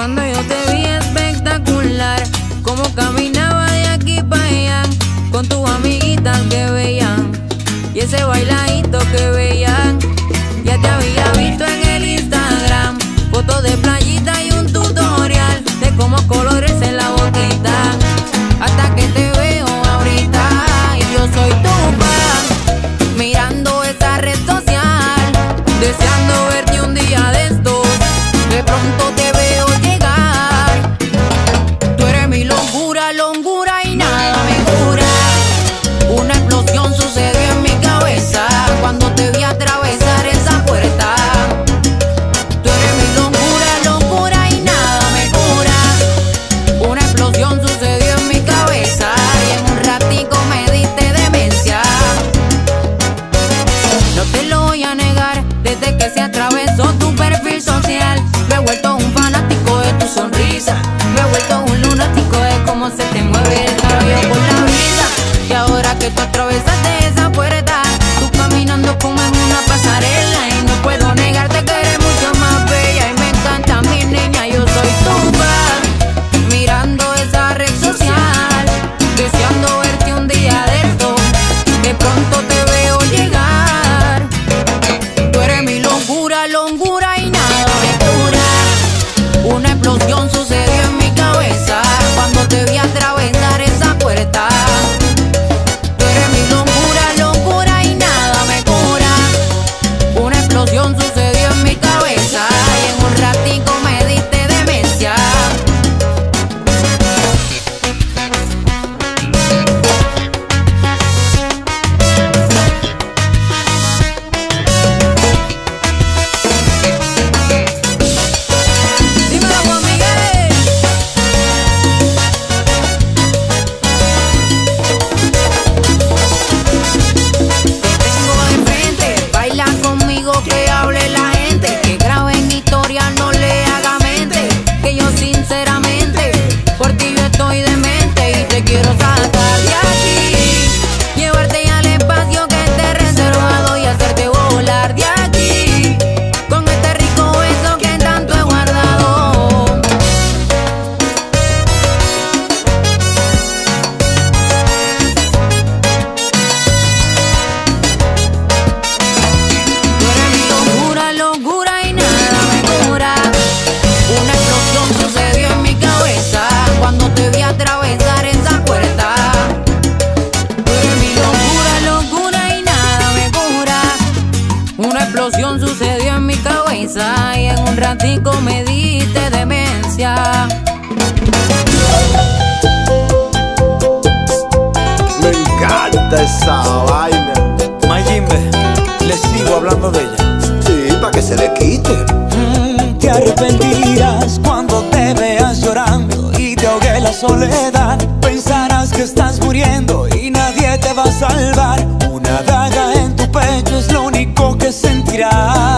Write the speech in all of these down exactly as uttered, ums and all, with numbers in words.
Cuando yo te vi espectacular, como caminaba de aquí para allá, con tus amiguitas que veían, y ese bailadito que veían. Ya te había visto en el Instagram, fotos de playita y un tutorial de cómo colorarse la boquita, hasta que te veo ahorita y yo soy tu fan, mirando esa red social, deseando verte un día de estos. De pronto te veo llegar, tú eres mi locura, locura y nada me cura. Una explosión sucedió en mi cabeza cuando te vi atravesar esa puerta. Tú eres mi locura, locura y nada me cura. Una explosión sucedió en mi cabeza y en un ratico me diste demencia. No te lo voy a negar, desde que se atravesó tu perfil social, me he vuelto un fanático de tu sonrisa, me he vuelto un lunático de cómo se te mueve el cabello por la brisa. Y ahora que tú atravesaste esa puerta, tú caminando como en una pasarela, y no puedo negarte que eres mucho más bella y me encanta mi niña. Yo soy tu fan, mirando esa red social, deseando verte un día de esto. De pronto te veo llegar, tú eres mi locura, locura y nada me cura. Una explosión sucedió en mi cabeza cuando te vi atravesar esa puerta. Tú eres mi locura, locura y nada me cura. Una explosión sucedió en mi cabeza y en un ratico me diste demencia. Dímelo, Juan Miguel. Te tengo de frente, baila conmigo, que hable la gente, que graben historia, no le haga mente, que yo sinceramente por ti yo estoy demente y te quiero sacar de aquí, llevarte al espacio que esté reservado y hacerte volar de aquí, con este rico beso que tanto he guardado. Tú eres mi locura, locura y nada me cura. Una explosión sucedió en mi cabeza cuando te vi atravesar esa puerta. Tú eres mi locura, locura y nada me cura. Una explosión sucedió en mi cabeza y en un ratico me diste demencia. Me encanta esa vaina. Mayimbe, le sigo hablando de ella. Sí, para que se le quite. Mm, te arrepentirás cuando te veas llorando y te ahogue la soledad. Pensarás que estás muriendo y nadie te va a salvar. Una daga en tu pecho es lo único que sentirás.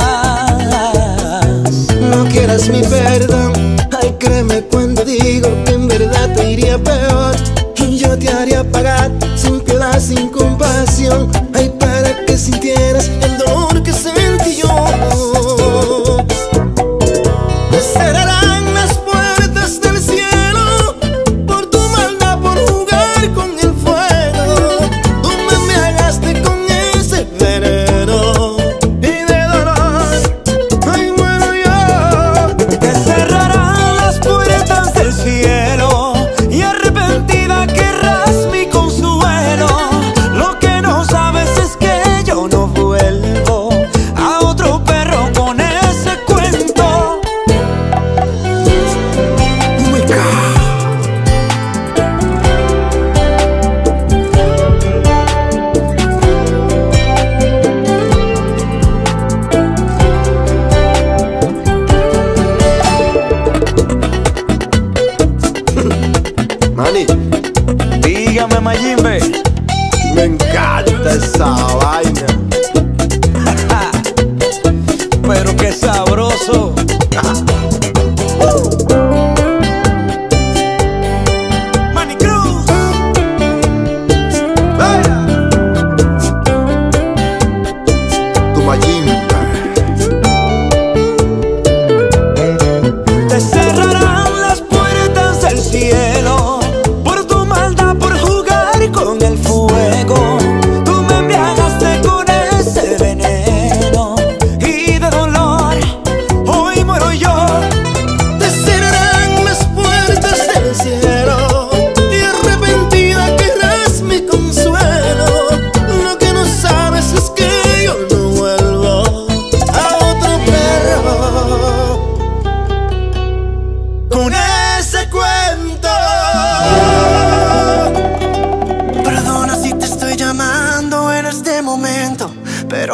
No quieras mi perdón. Ay, créeme cuando digo que en verdad te iría peor. Y yo te haría pagar sin piedad, sin compasión. Ay, para que sintieras el dolor que sentí yo. Te cerrarán las puertas del cielo por tu maldad, por jugar con el fuego. Tú me embriagaste con ese veneno y de dolor. Ay, bueno, yo Te cerrarán las puertas del cielo y arrepentida querrás mi consuelo. Lo que no sabes es que yo no vuelvo a otro perro con ese cuento. Oh my God. Manny, Dígame, Mayimbe. me encanta esa vaina. Pero qué sabroso. Manny Cruz. Tu Mayimbe. Te cerrarán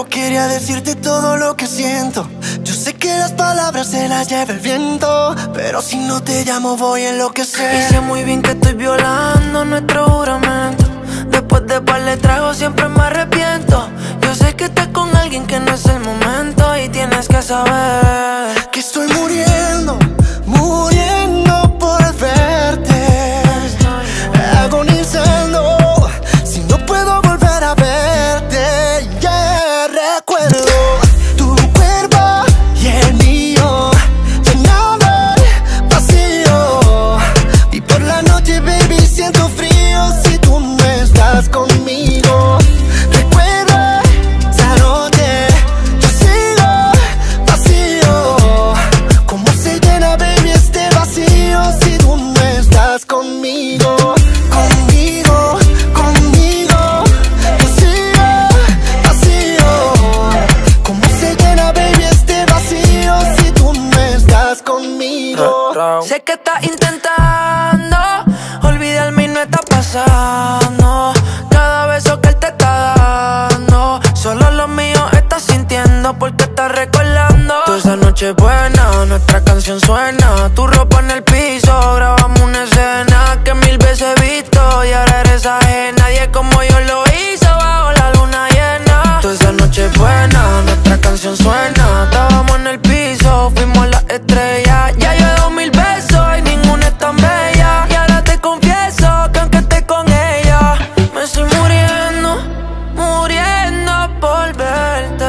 Solo quería decirte todo lo que siento. Yo sé que las palabras se las lleva el viento, pero si no te llamo voy a enloquecer. Y sé muy bien que estoy violando nuestro juramento. Después de par de tragos siempre me arrepiento. Yo sé que estás con alguien que no es el momento, y tienes que saber que estoy muriendo, muriendo por verte, agonizando si no puedo volver a verte. Ya yeah, recuerdo tu cuerpo y el mío llenando el vacío, y por la noche baby siento frío si tú no estás conmigo. Recuerda esa noche, yo sigo vacío. ¿Cómo se llena baby este vacío si tú no estás conmigo? Conmigo, conmigo, yo sigo vacío. ¿Cómo se llena baby este vacío si tú no estás conmigo? Sé que estás intentando olvidarme y no está pasando. Cada beso que él te está dando, solo lo mío estás sintiendo porque estás recordando. Toda esa noche buena, nuestra canción suena. Tu ropa en el piso, grabamos una escena que mil veces he visto, y ahora eres ajena. Nadie como yo lo hizo bajo la luna llena. Toda esa noche buena, nuestra canción suena. Estábamos en el piso, fuimos las estrellas. Ya yo he dado mil besos y ninguna es tan bella. Y ahora te confieso que aunque esté con ella, me estoy muriendo, muriendo por verte,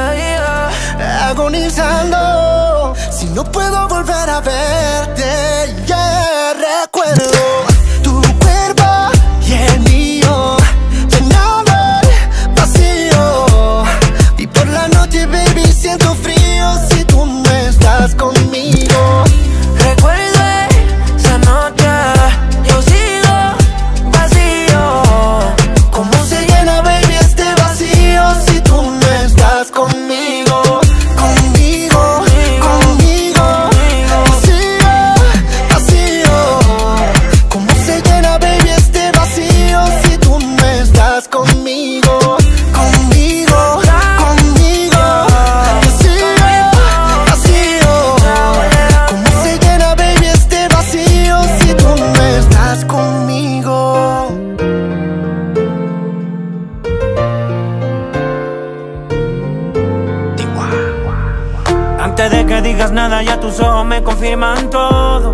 yeah. Agonizando si no puedo volver a verte. Ya yeah, recuerdo tu cuerpo y el mío llenando el vacío, y por la noche baby siento frío si tú no estás conmigo. Recuerde esa noche, yo sigo vacío. ¿Cómo se llena baby este vacío si tú no estás conmigo? Conmigo, conmigo, yo sigo vacío. ¿Cómo se llena baby este vacío si tú no estás conmigo? Conmigo, conmigo, yo sigo vacío. ¿Cómo se llena baby este vacío si tú no estás conmigo? Antes de que digas nada ya tus ojos me confirman todo.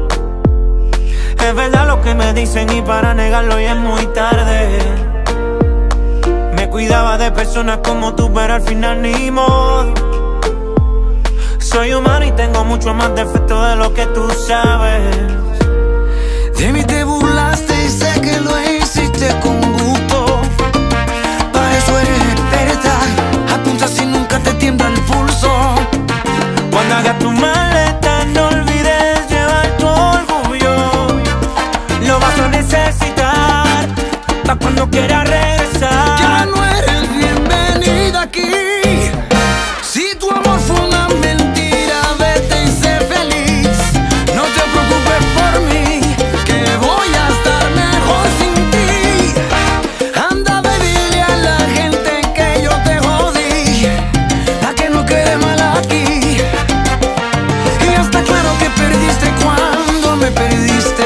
Es verdad lo que me dicen y para negarlo ya es muy tarde. Me cuidaba de personas como tú pero al final ni modo. Soy humano y tengo mucho más defectos de lo que tú sabes. De mí te burlaste y sé que lo hiciste con gusto. Para eso eres experta, apunta si nunca te tiembla el pulso. Cuando hagas tu maleta no olvides llevar tu orgullo. Lo vas a necesitar para cuando quieras regresar. Ya no eres bienvenida aquí. Si tu amor fue una mentira, vete y sé feliz. No te preocupes por mí, que voy a estar mejor sin ti. Anda, baby, dile a la gente que yo te jodí, a que no quede mal aquí. Y ya está claro que perdiste cuando me perdiste,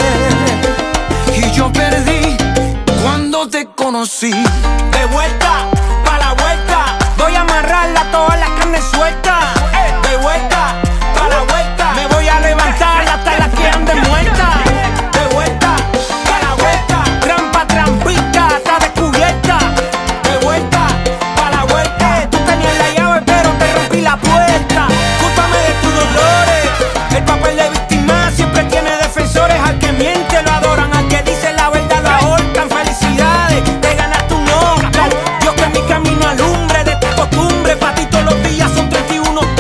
y yo perdí cuando te conocí. De vuelta, pa' la vuelta, voy a amarrarla todas las carnes sueltas. De vuelta, pa' la vuelta, me voy a levantar hasta las que anden muertas. De vuelta, pa' la vuelta, trampa, trampita, está descubierta. De vuelta, pa' la vuelta, tú tenías la llave pero te rompí la puerta. Cúlpame de tus dolores, el papel de víctima siempre tiene defensores. Al que miente lo adoran, al que dice la verdad lo ahorcan. Felicidades, te ganaste un Oscar. Dios que mi camino alumbre, de tu costumbre, pa' ti todos los días son treinta y uno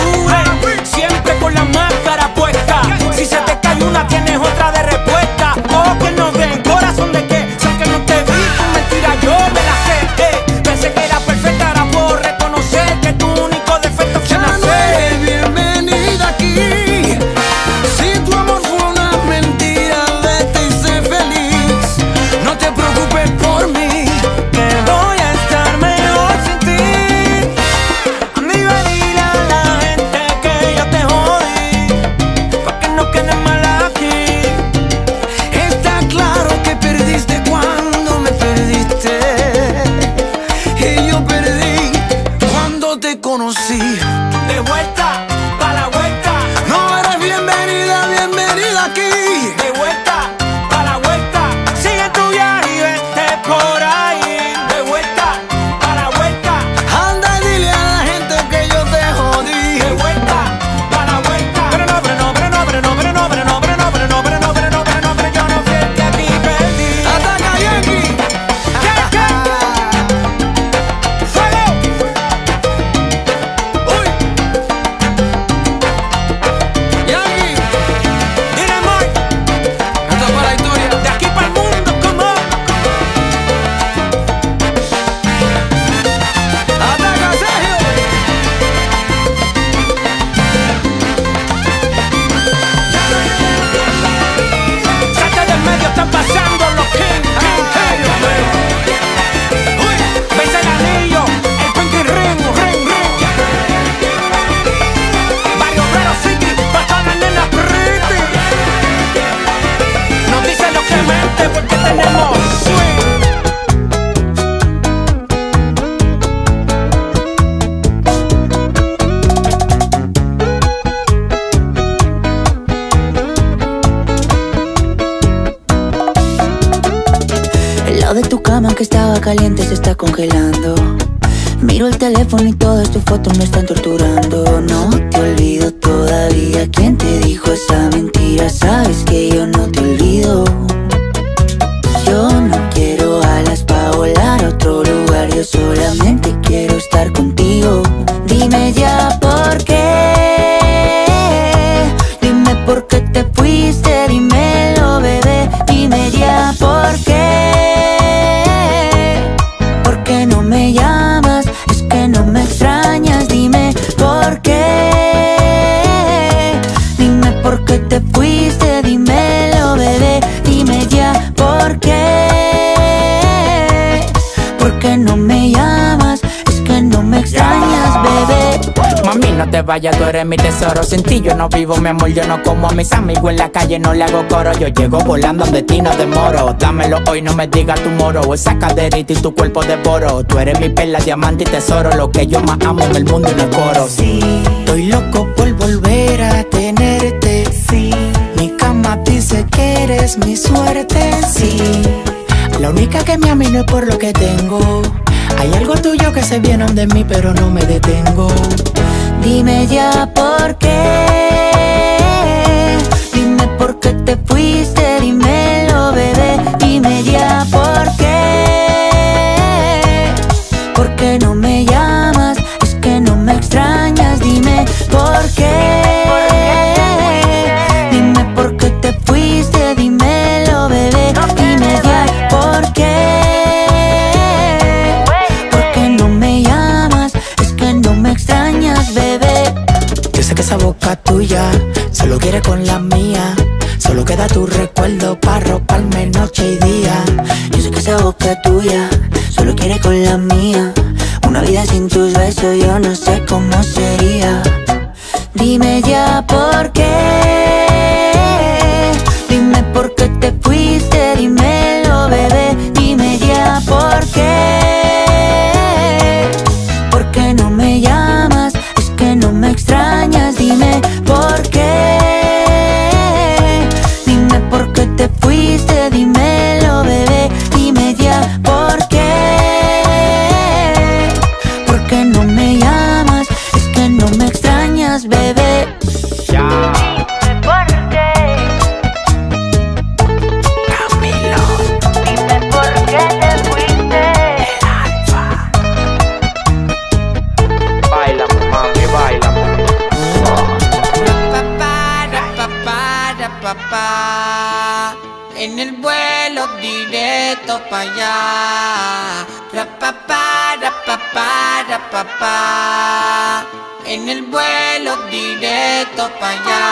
caliente se está congelando. Miro el teléfono y todas tus fotos me están torturando. No te olvido todavía. ¿Quién te dijo esa mentira? Sabes que yo no te olvido. Yo no quiero alas pa' volar a otro lugar. Yo solamente quiero estar contigo. Dime ya por qué. Dime por qué te fuiste. Dímelo, bebé. Dime ya por qué. ¿Por qué no me llamas? Es que no me extrañas. Dime por qué. Dime por qué te fuiste. Dímelo, bebé. Dime ya por qué. ¿Por qué no me llamas? Es que no me extrañas, bebé. Mami, no te vayas, tú eres mi tesoro. Sin ti yo no vivo, mi amor, yo no como a mis amigos en la calle, no le hago coro. Yo llego volando donde ti no demoro. Dámelo hoy, no me digas tu moro. Esa caderita y tu cuerpo devoro. Tú eres mi perla, diamante y tesoro. Lo que yo más amo en el mundo y no es coro. Sí, estoy loco por volver a tenerte. Sí, mi cama dice que eres mi suerte. Sí, la única que me ama y no es por lo que tengo. Hay algo tuyo que se viene de mí, pero no me detengo. Dime ya por qué. Dime por qué te fuiste. Dímelo, bebé. Dime ya por qué. ¿Por qué no me llamas? Es que no me extrañas. Dime por qué. Dime por qué te fuiste. Dímelo, bebé. Dime ya por qué. Yo sé que esa boca tuya solo quiere con la mía. Solo queda tu recuerdo para roparme noche y día. Yo sé que esa boca tuya solo quiere con la mía. Una vida sin tus besos yo no sé cómo sería. Dime ya por qué. Dime por qué te fuiste. Dímelo, bebé. Dime ya por qué. ¿Por qué no me llamas? Es que no me extrañas. Dime por qué. Dime por qué te fuiste. Dímelo, bebé. Dime ya por qué. ¿Por qué no me llamas? Es que no me extrañas, bebé. Ya. Dime por qué. Camilo, Dime por qué te fuiste. el alfa. Baila, mami, baila. Papá, en el vuelo directo pa' allá. Rapapá, rapapá, rapapá, en el vuelo directo pa' allá.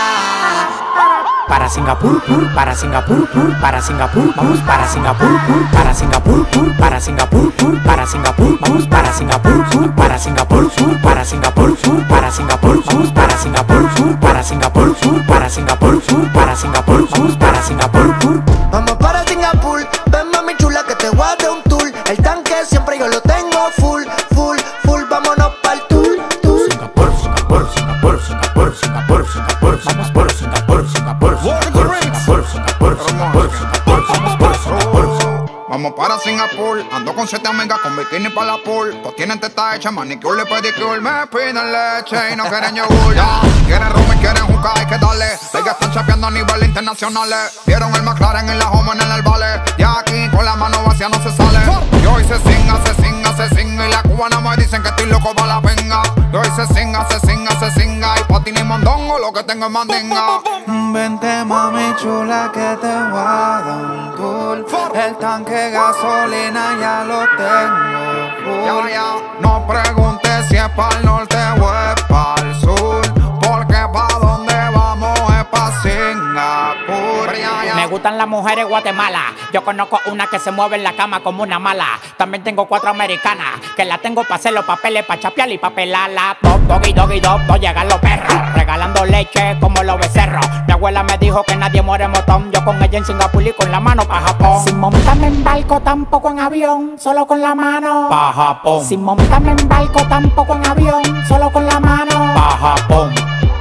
Para Singapur, pur, para Singapur, pur, para Singapur, vamos para Singapur, pur, para Singapur, pur, para Singapur, pur, para Singapur, vamos para Singapur, pur, para Singapur, pur, para Singapur, pur, para Singapur, vamos para Singapur, pur, para Singapur, pur, para Singapur, pur, para Singapur, vamos para Singapur, pur. Vamos para Singapur, ven mami chula que te voy a dar un tour. El tanque siempre yo lo tengo full, full, full, vámonos pa'l tour, tour. Singapur, Singapur, Singapur, Singapur, Singapur, Singapur, vamos por Singapur, Singapur, Singapur, Singapur, Singapur, Singapur, Singapur, vamos por Singapur. Vamos para Singapur, ando con siete amigas con bikini para la pool. Pues tienen teta hecha, manicure y pedicure. Me piden leche y no quieren yogur. Ya, quieren rum y quieren juca, hay que darle. Ellas están chapeando a nivel internacional. Vieron el McLaren en la home en el vale. Y aquí con la mano vacía no se sale. Y hoy se singa, se singa, se singa. Y la cubana me dicen que estoy loco para la venga. Y hoy se singa, se singa, se singa. Y pa' ti ni mondongo, lo que tengo es mandinga. Vente mami chula que te voy a dar un tour. El tanque gasolina ya lo tengo full. Ya, ya, no preguntes si es pa'l norte o es pa'l sur. Porque pa' donde vamos es pa' Singapur. Ya, ya. Me gustan las mujeres Guatemala. Yo conozco una que se mueve en la cama como una mala. También tengo cuatro americanas que la tengo pa' hacer los papeles, pa' chapear y pa' pelarla. Top, doggy, doggy, dog, no llegan los perros. Regalando leche como los becerros. Mi abuela me dijo que nadie muere en motón. Yo con ella en Singapur y con la mano pa' Japón. Sin montarme en barco, tampoco en avión, solo con la mano pa' Japón. Sin montarme en barco, tampoco en avión, solo con la mano pa' Japón.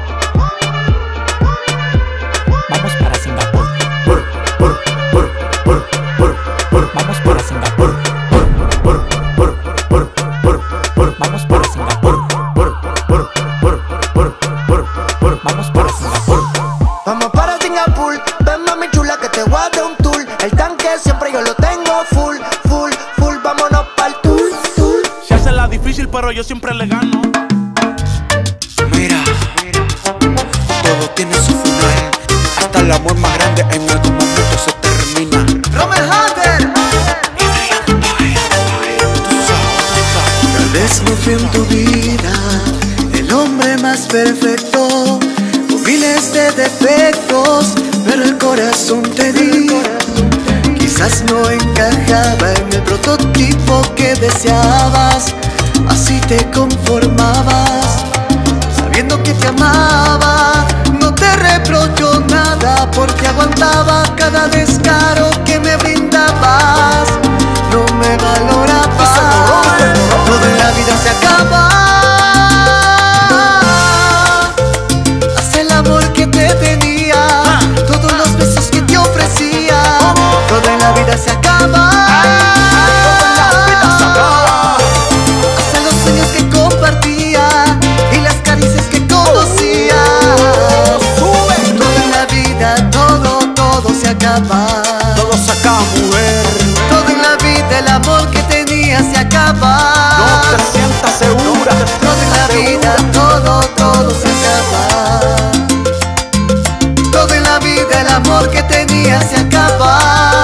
Vamos para Singapur. Pur, pur, pur, pur, pur, pur. Vamos para Singapur. Pur. pero yo siempre le gano. Mira, todo tiene su final. Hasta el amor más grande en algún momento se termina. Rommel Hunter. Tal vez no fui en tu vida el hombre más perfecto, con miles de defectos, pero el corazón te di. Quizás no encajaba en el prototipo que deseabas, así te conformabas, sabiendo que te amaba. No te reprocho nada porque aguantaba cada descaro que me brindabas. No me valorabas, todo en la vida se acaba. Haz el amor que te tenía, todos los besos que te ofrecía. Todo en la vida se acaba. Hasta los sueños que compartía y las caricias que conocía. Todo en la vida, todo, todo se acaba. Todo se acaba, mujer. Todo en la vida, el amor que tenía se acaba. No te sientas segura. Todo en la vida, todo, todo se acaba. Todo en la vida, el amor que tenía se acaba.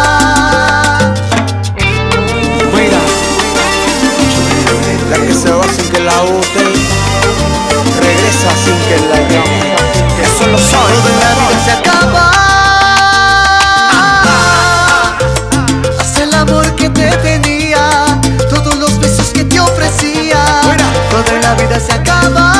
Mira, la que se va sin que la bote, regresa sin que la llame. Eso lo sabe. Todo en la vida se acaba. Haz el amor que te tenía, todos los besos que te ofrecía. Todo en la vida se acaba.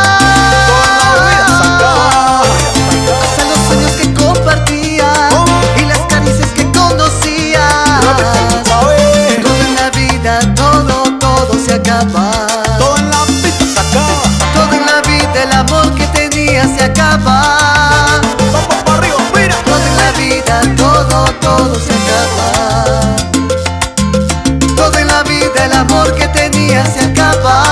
Hasta los sueños que compartía y las caricias que conocía. Todo en la vida, todo, todo se acaba. Todo en la vida se acaba. Todo en la vida, el amor que tenía se acaba. Vamos para arriba, mira. Todo en la vida, todo, todo se acaba. Todo en la vida, el amor que tenía se acaba.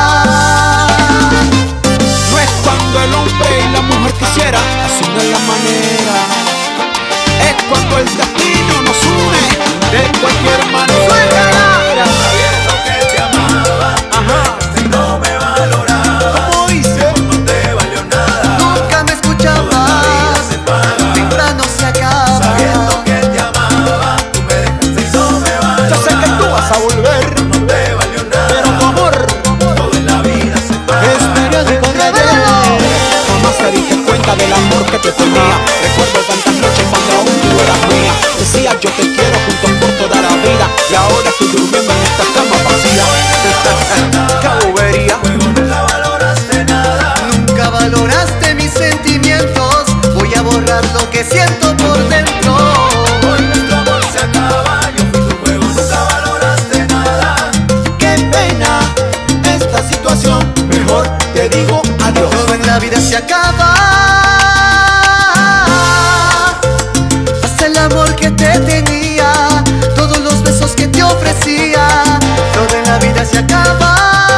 No es cuando el hombre y la mujer quisiera, así no es la manera. Es cuando el destino nos une de cualquier manera. Sabiendo que te amaba, Ajá. y no me valoraba. ¿Cómo dice? No te valió nada. Nunca me escuchabas. Temprano se acaba. Sabiendo que te amaba, tú me dejaste y no me valoraba. Yo sé que tú vas a volver, No te valió nada. pero tu amor Todo en la vida se acaba. es periódico de ayer. Jamás te diste cuenta del amor que te tenía. Recuerdo tantas noches cuando aún tú eras mía. Decía yo te quiero juntos por toda la vida, y ahora estoy durmiendo en esta cama vacía. ¡Qué bobería! Nunca valoraste nada. Nunca valoraste mis sentimientos. Voy a borrar lo que siento por dentro. Hoy nuestro amor se acaba. Yo fui tu juego, nunca valoraste nada. ¡Qué pena esta situación! Mejor te digo adiós. Todo en la vida se acaba. Haz el amor que te tenía, todos los besos que te ofrecía. Todo en la vida se acaba.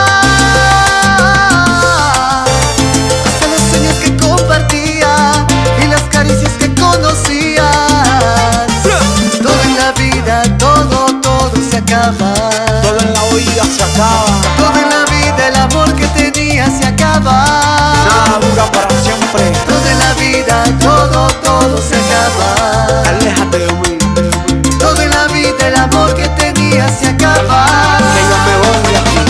Hasta los sueños que compartía y las caricias que conocías. Todo en la vida, todo, todo se acaba. Todo en la oída se acaba. Todo en la vida, el amor que tenía se acaba. Nada dura para siempre. Todo en la vida, todo, todo se acaba. Aléjate de mí, Todo en la vida, el amor que tenía se acaba. que yo me voy de aquí.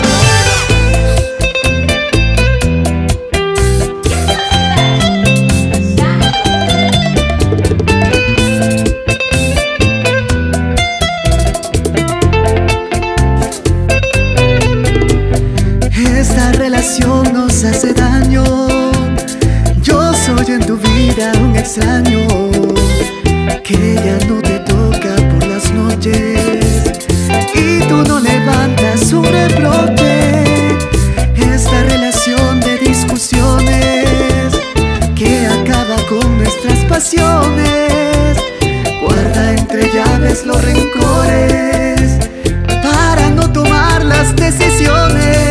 Esta relación nos hace daño. Yo soy en tu vida un extraño que ya no te toca por las noches y tú no levantas un rebrote. Esta relación de discusiones que acaba con nuestras pasiones guarda entre llaves los rencores para no tomar las decisiones.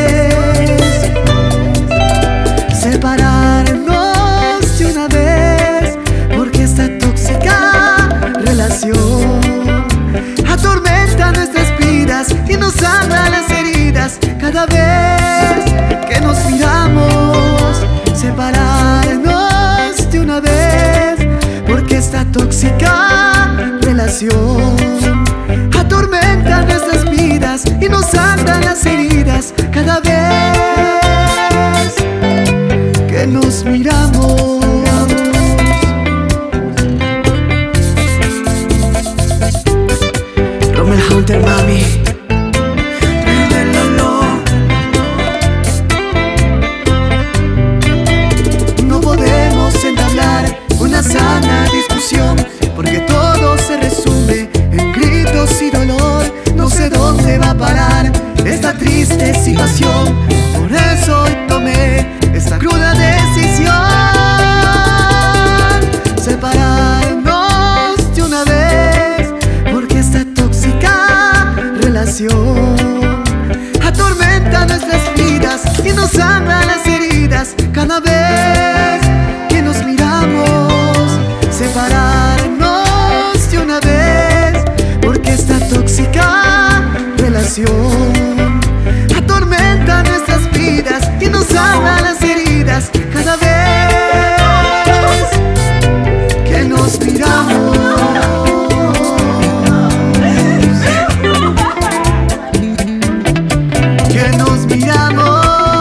Separarnos de una vez, porque esta relación. Atormentan nuestras vidas y nos sandan las heridas cada vez que nos miramos. Rommel Hunter, mami. No podemos entablar una sana discusión porque todo se resume en gritos y dolor. No sé dónde va a parar esta triste situación. Por eso hoy tomé esta cruda decisión: separarnos de una vez, porque esta tóxica relación atormenta nuestras vidas y nos sangra las heridas cada vez que nos miramos. Separarnos de una vez, porque esta tóxica relación atormenta nuestras vidas y nos sangra las heridas cada vez que nos miramos. Que nos miramos.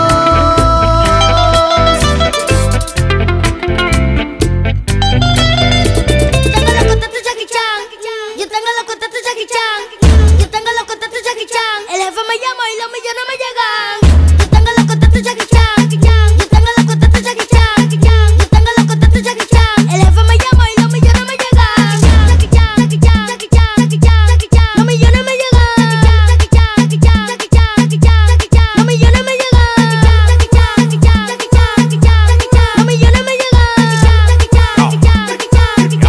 El jefe me llama y los millones me llegan. Yo tengo los contactos Jackie Chan. Yo tengo los contactos Jackie Chan. Yo tengo los contactos Jackie Chan. El jefe me llama y los millones me llegan. Jackie Chan, Jackie Chan, Jackie Chan, Jackie Chan, Jackie Chan. Los millones me llegan. Jackie Chan, Jackie Chan, Jackie Chan, Jackie Chan, Jackie Chan. Los millones me llegan. Jackie Chan, Jackie Chan, Jackie Chan, Jackie Chan, Jackie Chan. Los millones me llegan. Jackie Chan, Jackie Chan, Jackie Chan, Jackie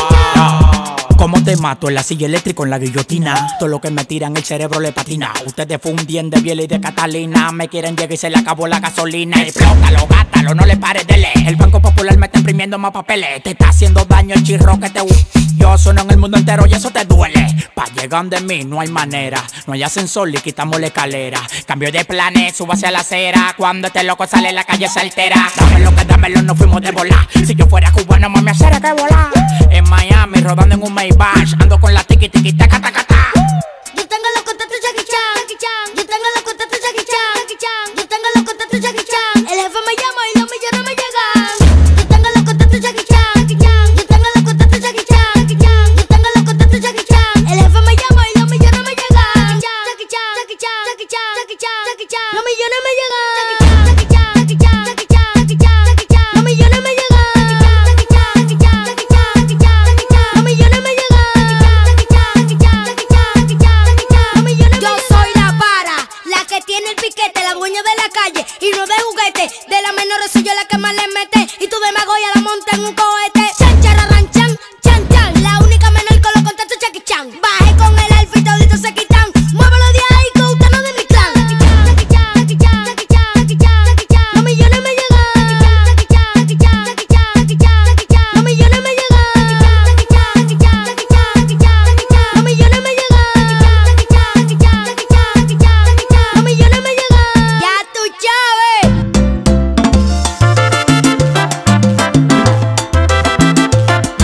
Chan. ¿Cómo te mato? En la silla eléctrica, en la guillotina. Todo lo que me tiran el cerebro le patina. Ustedes fundien de Biel y de Catalina. Me quieren llegar y se le acabó la gasolina. Explótalo, gátalo, no le pares de leer. El Banco Popular me está imprimiendo más papeles. Te está haciendo daño el chirro que te... Yo sueno en el mundo entero y eso te duele. Pa' llegar de mí no hay manera. No hay ascensor y quitamos la escalera. Cambio de planes, subo hacia la acera. Cuando este loco sale la calle se altera. Dámelo que dámelo, no fuimos de volar. Si yo fuera cubano, mami, hacer que volar. En Miami, rodando en un Maybach. Ando con la tiki tiki taca taca ta. Yo tengo los contactos Jackie Chan. Yo tengo los contactos Jackie Chan. Yo tengo los contactos Jackie Chan. El jefe me llama y los millones me llegan. Yo tengo los contactos Jackie Chan. Yo tengo los contactos Jackie Chan. Yo tengo los contactos Jackie Chan. El jefe me llama y los millones me llegan. Jackie Chan, Jackie Chan, Jackie Chan, Jackie Chan, Jackie Chan. Los millones me llegan. Jackie Chan, Jackie Chan, Jackie Chan, Jackie Chan, Jackie Chan. Los millones me llegan. Jackie Chan, Jackie Chan, Jackie Chan, Jackie Chan, Jackie Chan. Los millones me llegan. Jackie Chan, Jackie Chan, Jackie Chan, Jackie Chan, Jackie Chan. Los millones. Yo soy la para, la que tiene el piquete, la dueña de la calle y no de juguete. De la menores soy yo la que más le mete y tu demagogia la monta en un cohete. Chan, chararran, chan, chan, chan. La única menor con los contactos Jackie Chan. Bajé con el alfa y toditos se quitan. Muévelo de ahí que usted no es de mi clan. Jackie Chan, Jackie Chan, Jackie Chan, Jackie Chan, Jackie Chan. Los millones me llegan. Jackie Chan, Jackie Chan, Jackie Chan, Jackie Chan, Jackie Chan. Los millones me llegan. Jackie Chan, Jackie Chan, Jackie Chan, Jackie Chan, Jackie Chan. Los millones me llegan. Jackie Chan, Jackie Chan, Jackie Chan, Jackie Chan, Jackie Chan. Los millones me llegan. Ya tú sabes.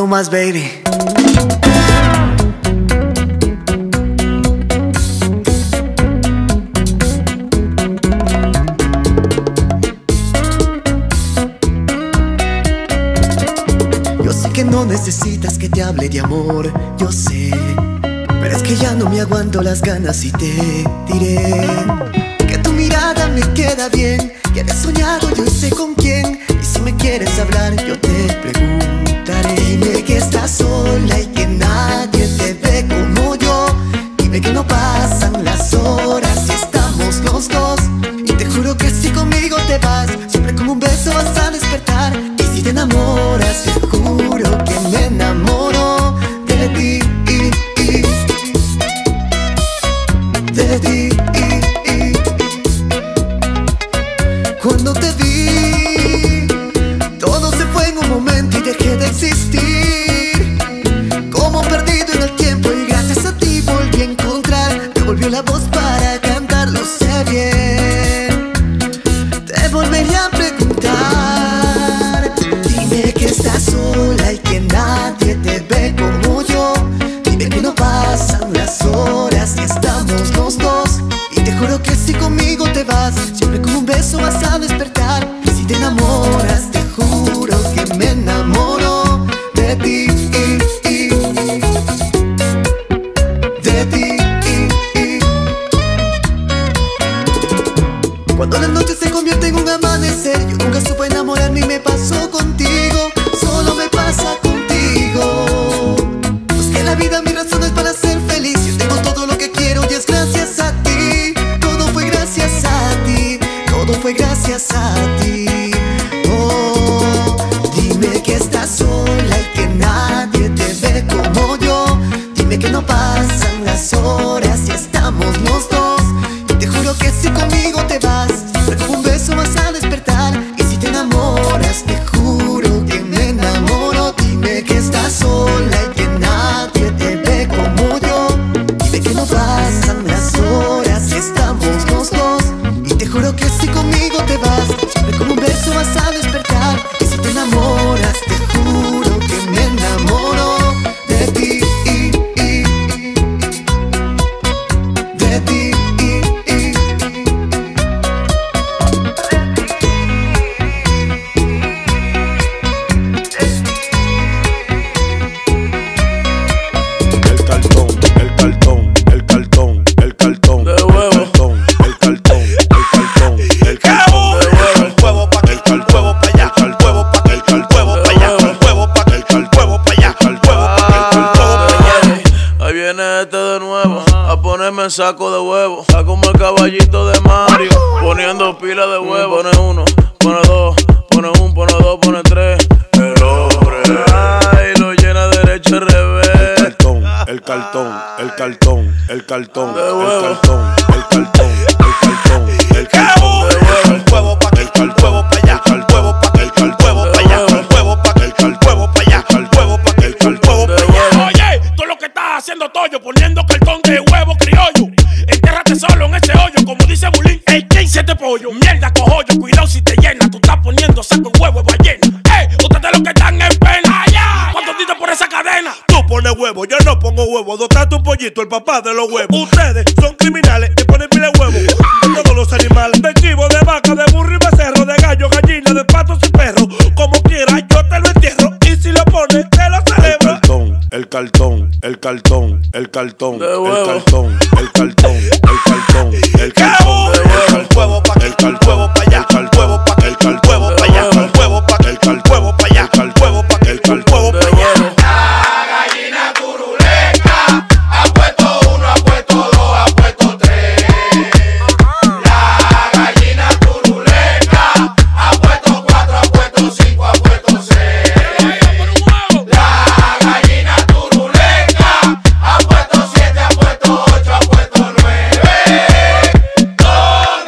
Uno más, baby. Yo sé que no necesitas que te hable de amor, yo sé, pero es que ya no me aguanto las ganas y te diré que tu mirada me queda bien, que había soñado yo sé con quién. Y si me quieres hablar yo te preguntaré. Dime que estás sola y que nadie te ve como yo. Dime que no pasan las horas y estamos los dos. Y te juro que si conmigo te vas, siempre como un beso vas a despertar. Y si te enamoras, te juro que me enamoro de ti, de ti. Cuando te vi, todo se fue en un momento y dejé de existir. Como perdido en el tiempo y gracias a ti volví a encontrar. Me volvió la voz para cantar, lo sé bien. Te volvería a preguntar. Dime que estás sola y que nadie te ve como yo. Dime que no pasan las horas y estamos los dos. Y te juro que si conmigo te vas, siempre con un beso vas a despertar. Y si te enamoras, te juro que me enamoro de ti, de ti. Cuando la noche se convierte en un amanecer, yo nunca supe enamorarme y me pasó contigo. Solo me pasa contigo. Pues que la vida, mis razones para ser feliz. Yo tengo todo lo que quiero y es gracias a ti. Todo fue gracias a ti. Todo fue gracias a ti. Oh, dime que estás sola y que nadie te ve como yo. Dime que no pasan las horas y estamos los dos. Y te juro que si conmigo te vas, siempre con un beso vas a despertar. Y si te enamoras, te juro que me enamoro. Dime que estás sola y que nadie te ve como yo. Dime que no pasan las horas y estamos los dos. Y te juro que si conmigo te vas, siempre con un beso vas a despertar. Y si te enamoras, te juro que me enamoro de ti, de ti. El cartón, el cartón, el cartón, el cartón, de huevo, el cartón, el cartón, el cartón, de huevo, el huevo pa' el huevo pa' allá, el huevo pa' el huevo pa' allá, el huevo pa' el huevo pa' allá, el huevo pa' el huevo pa' allá. Ahí viene este de nuevo a ponerme en saco de huevo. Está como el caballito de Mario, poniendo pila de huevo. Pone uno, pone dos, pone un, pone dos, pone tres. El hombre, ay, lo llena derecho y revés. El cartón, el cartón, el cartón, de el huevo, cartón, el cartón, el cartón, el cartón, de huevo, el huevo pa' el huevo pa' allá, el huevo pa' el huevo pa' allá, el huevo pa' el huevo pa' allá, el huevo pa' el huevo pa' allá. Oye, tú lo que estás haciendo toyo, poniendo cartón de huevo criollo. Entiérrate solo en ese hoyo, como dice Bulín, el quince de pollo. Mierda, cojollo, cuidado si te llena. Tú estás poniendo saco de huevo de ballena. Eh, ustedes los que están en pena. ¿Cuántos dices por esa cadena? Tú pones huevo, yo no pongo huevo. Dotaste un pollito, el papá de los huevos. Ustedes son criminales y ponen pile huevo de todos los animales. De chivo, de vaca, de burro y becerro, de gallo, gallina, de patos y perro. Como quiera, yo te lo entierro. Y si lo pones, te lo celebro. El cartón, el cartón, el cartón, de el huevo, cartón, el cartón, el cartón, el cartón, de huevo, el huevo pa' el huevo pa' allá, el huevo pa' el huevo pa' allá, el huevo pa' el huevo pa' allá, el huevo pa' el huevo pa' allá. La gallina turuleca ha puesto uno, ha puesto dos, ha puesto tres. La gallina turuleca ha puesto cuatro, ha puesto cinco, ha puesto seis. La gallina turuleca ha puesto siete, ha puesto ocho, ha puesto nueve.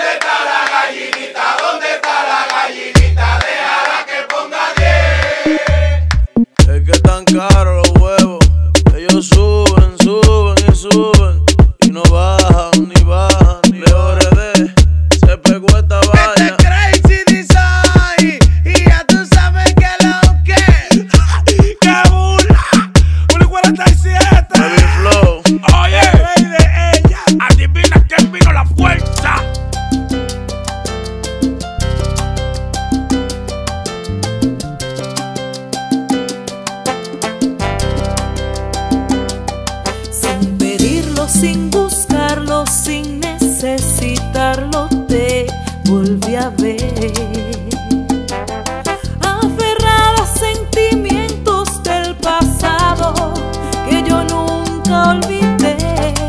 a ver. Aferrada a sentimientos del pasado que yo nunca olvidé.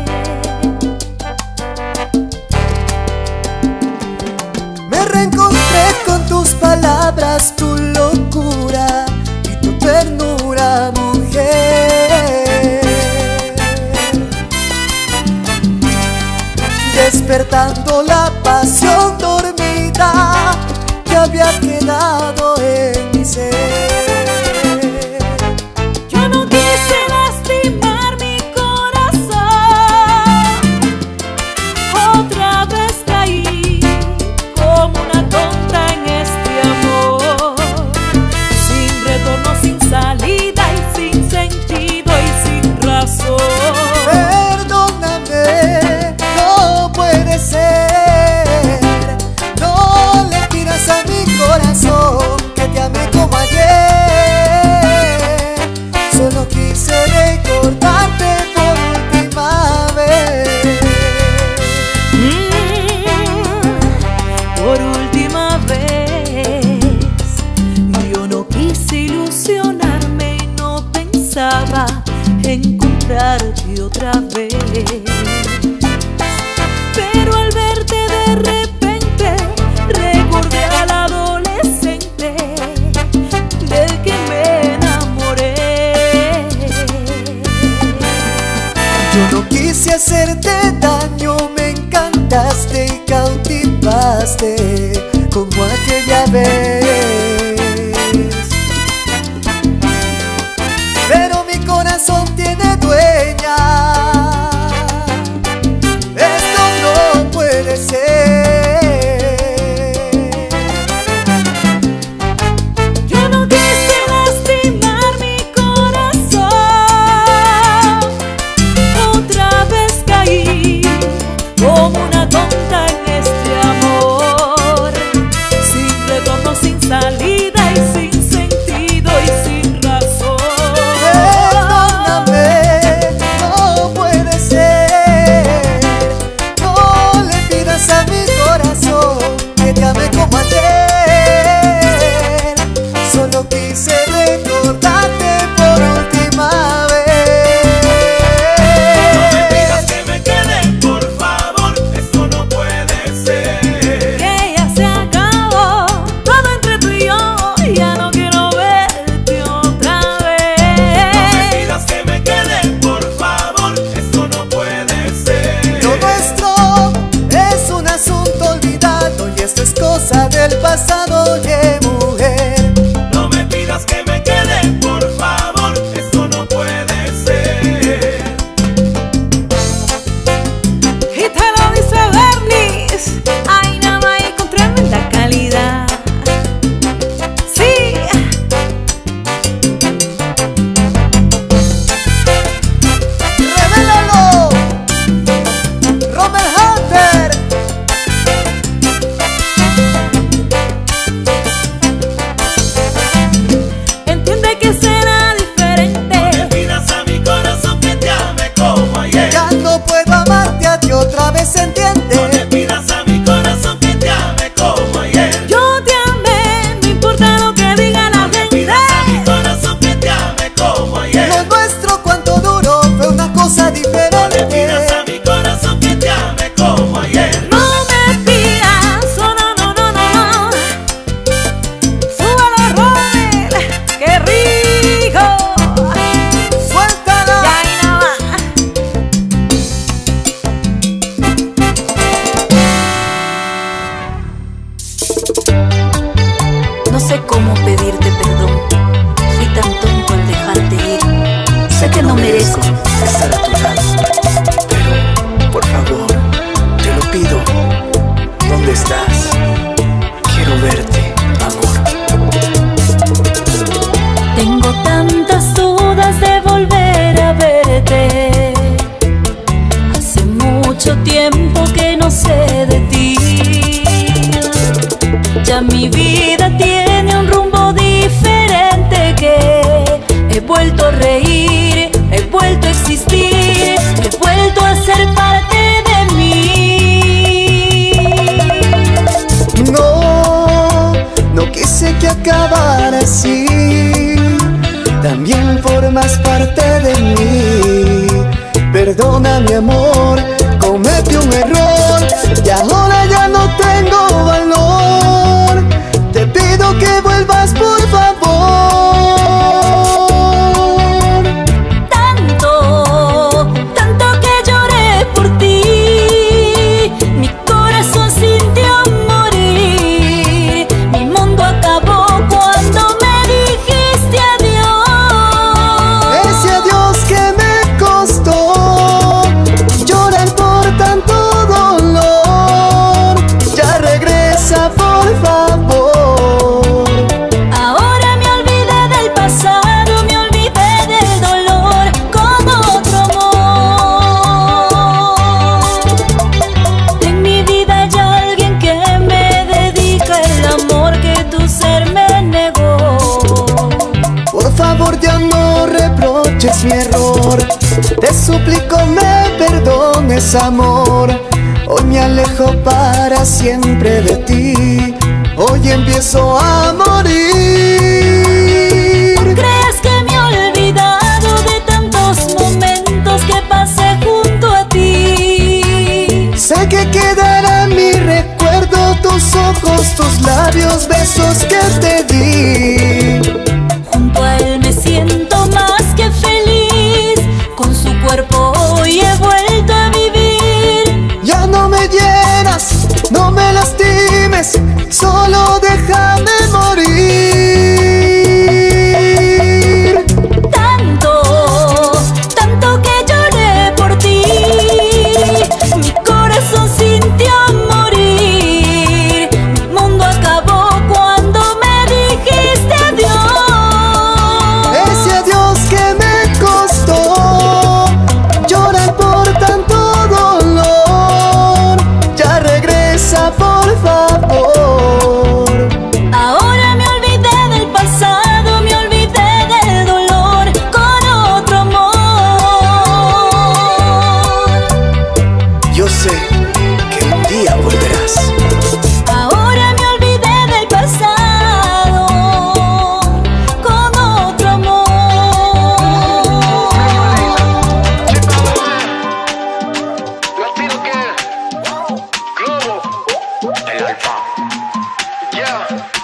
Me reencontré con tus palabras, tu locura y tu ternura, mujer. Despertando la pasión dormida que había quedado en mi ser. Yo no quise lastimar mi corazón. Otra vez caí como una tonta en este amor, sin retorno, sin salida y sin sentido y sin razón. Perdóname, no puede ser. No le pidas a mi corazón que te amé como ayer. Solo quise recordarte por última vez. Por última vez. Yo no quise ilusionarme y no pensaba encontrarte otra vez. Pero al verte de repente recordé al adolescente del que me enamoré. Yo no quise hacerte daño, me encantaste y cautivaste como aquella vez. Pero mi corazón tiene dueña. Esto no puede ser. Yo no quise lastimar mi corazón. Otra vez caí como una tonta en este amor, sin retorno, sin salida y sin sentido y sin razón. Perdóname, no puede ser. No le pidas a mi corazón que te amé como ayer. Solo quise recordarte por última vez. No me pidas que me quede, por favor, esto no puede ser. Que ya se acabó todo entre tú y yo, ya no quiero verte otra No me vez. pidas que me quede, por favor, esto no puede ser. Lo nuestro es un asunto olvidado y esto es cosa del pasado, oye, mujer. No me pidas que me quede, por favor, esto no puede ser. Y te lo dice Bernice, ay nada más y con tremenda calidad. Sí. ¡Revélalo! ¡Robert Hunter! Entiende que será diferente. No me pidas a mi corazón que te ame como ayer. Ya no puedo amarte a ti otra vez, No ¿entiende? me pidas a mi corazón que te ame como ayer. Yo te amé, no importa lo que diga la gente. Pidas a mi corazón que te ame como ayer. Lo nuestro cuánto duró fue una cosa No le pidas diferente. a mi corazón que te ame como ayer. No me pidas, oh no, no, no, no, no. Súbalo, Rommel, qué rico. ¡Suéltala! Ya y nada más. No sé cómo pedirte perdón. Fui tan tonto al dejarte ir. Sé que no merezco estar a tu lado, pero por favor, te lo pido. ¿Dónde estás? Quiero verte, amor. Tengo tantas dudas de volver a verte. Hace mucho tiempo que no sé de ti. Ya mi vida tiene un rumbo diferente, que he vuelto a reír, he vuelto a existir, he vuelto a ser parte de mí. No acabar así. También formas parte de mí. Perdona mi amor, cometí un error y ahora ya no tengo valor. Te pido que vuelvas por favor. Tanto, tanto que lloré por ti. Mi corazón sintió morir. Mi mundo acabó cuando me dijiste adiós. Ese adiós que me costó llorar por tanto dolor. Ya regresa por favor. Ahora me olvidé del pasado, me olvidé del dolor con otro amor. En mi vida hay alguien que me dedica el amor que tu ser me negó. Por favor ya no reproches mi error. Te suplico me perdones, amor. Hoy me alejo para siempre de ti. Hoy empiezo a morir. ¿Crees que me he olvidado de tantos momentos que pasé junto a ti? Sé que quedará en mi recuerdo tus ojos, tus labios, besos que te di. Junto a él me siento más que feliz. Con su cuerpo hoy he vuelto a vivir. Ya no me hieras, no me lastimes, solo déjame morir. Tanto, tanto que lloré por ti. Mi corazón sintió morir. Mi mundo acabó cuando me dijiste adiós. Ese adiós que me costó llorar por tanto dolor. Ya regresa por favor. Ahora me olvidé del pasado, me olvidé del dolor con otro amor. Yo sé que un día volverás. Ahora me olvidé del pasado con otro amor. El alfa. Yeah.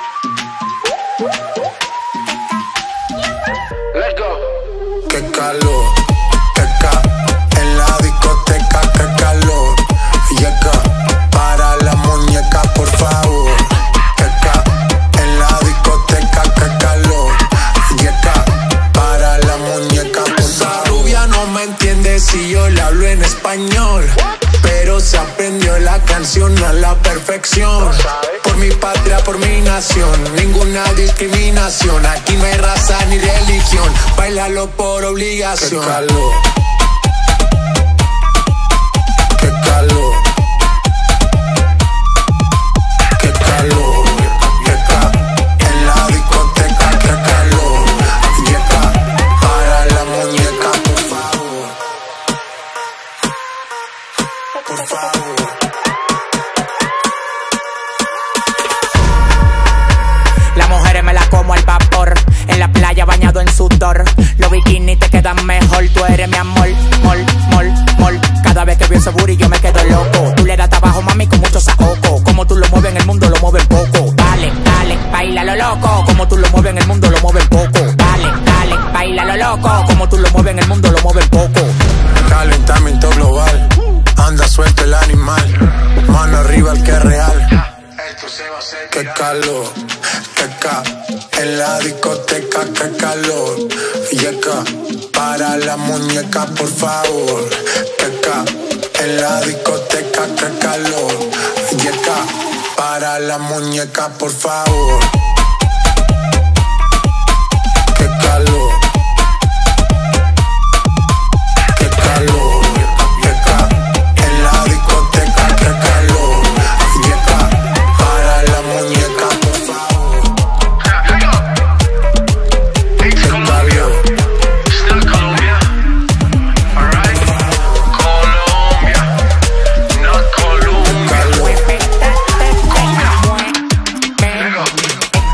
Let's go. Qué calor, qué ca en la discoteca, qué calor. Yeca, para la muñeca, por favor. Qué ca en la discoteca, qué calor. Yeca, para la muñeca, por favor. Esa rubia no me entiende si yo le hablo en español, pero se aprendió la canción a la perfección. Por mi patria, por mi nación, ninguna discriminación. Aquí no hay raza ni religión, bailalo por obligación. Qué calor, qué calor, qué calor, qué ca en la discoteca, qué calor. Yeca, para la muñeca, por favor, por favor. Las mujeres me la como al vapor. En la playa bañado en sudor. Los bikinis te quedan mejor. Tú eres mi amor, mol, mol, mol. Cada vez que veo ese booty yo me quedo loco. Tú le das trabajo, mami, con mucho saoco. Como tú lo mueves en el mundo, lo mueves poco. Dale, dale, baila lo loco. Como tú lo mueves en el mundo, lo mueves poco. Dale, dale, baila lo loco. Como tú lo mueves en el mundo, lo mueves poco. Calentamiento global, anda suelto el animal. Mano arriba el que es real. Qué calor, qué ca en la discoteca, qué calor. Yeca, para la muñeca, por favor. Qué ca en la discoteca, qué calor. Yeca, para la muñeca, por favor. Qué calor, qué calor. Yeca, en la discoteca, qué calor. Yeca, para la muñeca, por favor. Qué calor. Still Colombia. Alright. Colombia. Not Colombia.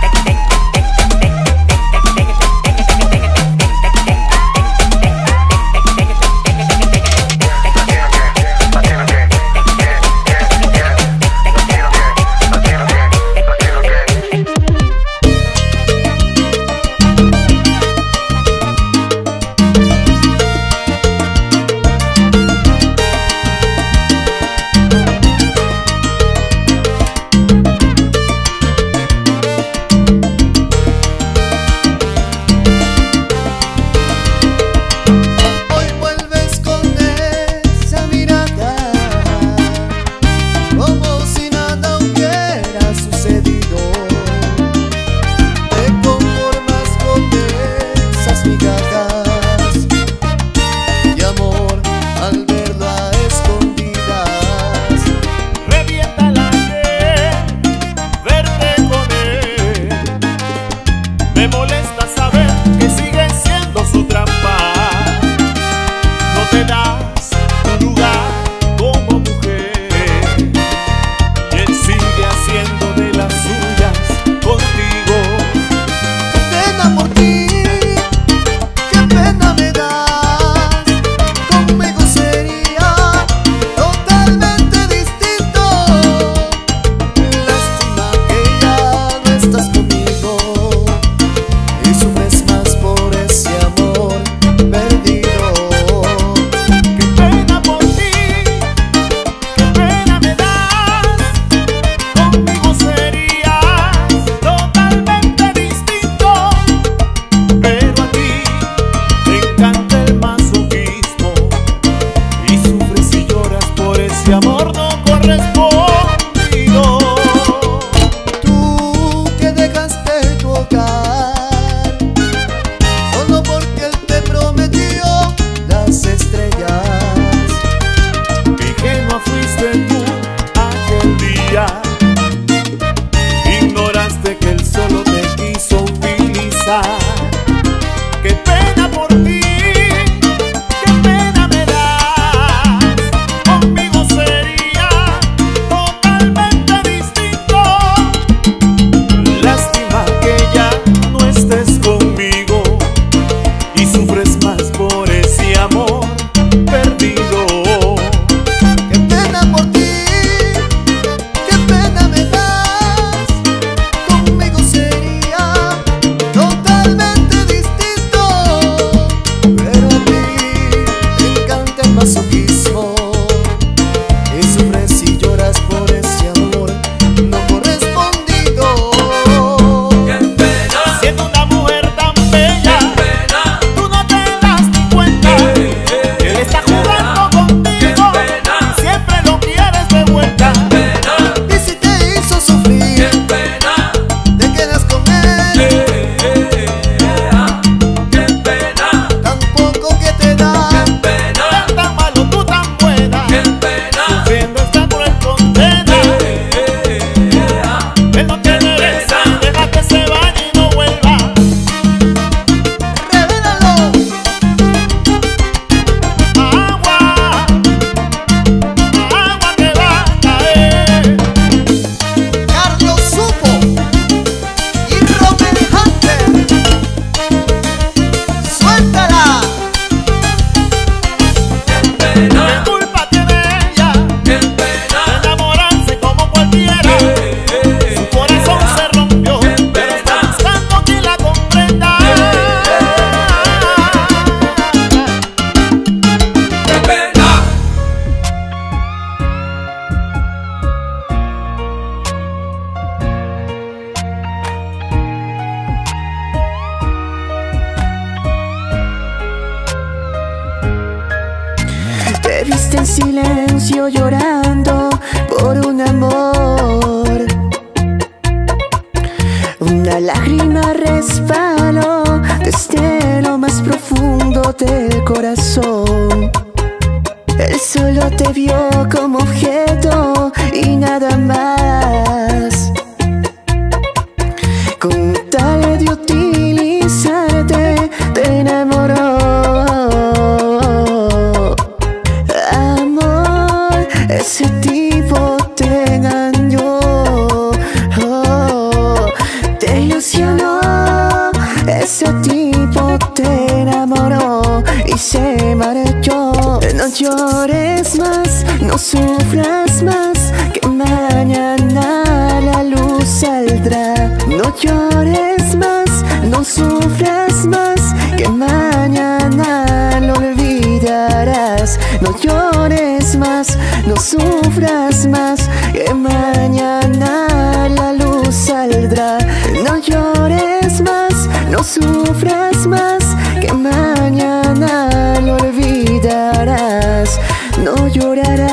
anuncio llorando por un amor. Una lágrima resbaló desde lo más profundo del corazón. Él solo te vio como objeto y nada más. Con tal de utilizarte, te enamoró. Amor, ese tipo te engañó. Oh, te ilusionó. Ese tipo te enamoró y se marchó. No llores más, no sufras más, que mañana la luz saldrá. No llores más, no sufras más, que mañana lo olvidarás. No llores más, no sufras más, que mañana la luz saldrá. No llores más, no sufras más, que mañana lo olvidarás. No llorarás.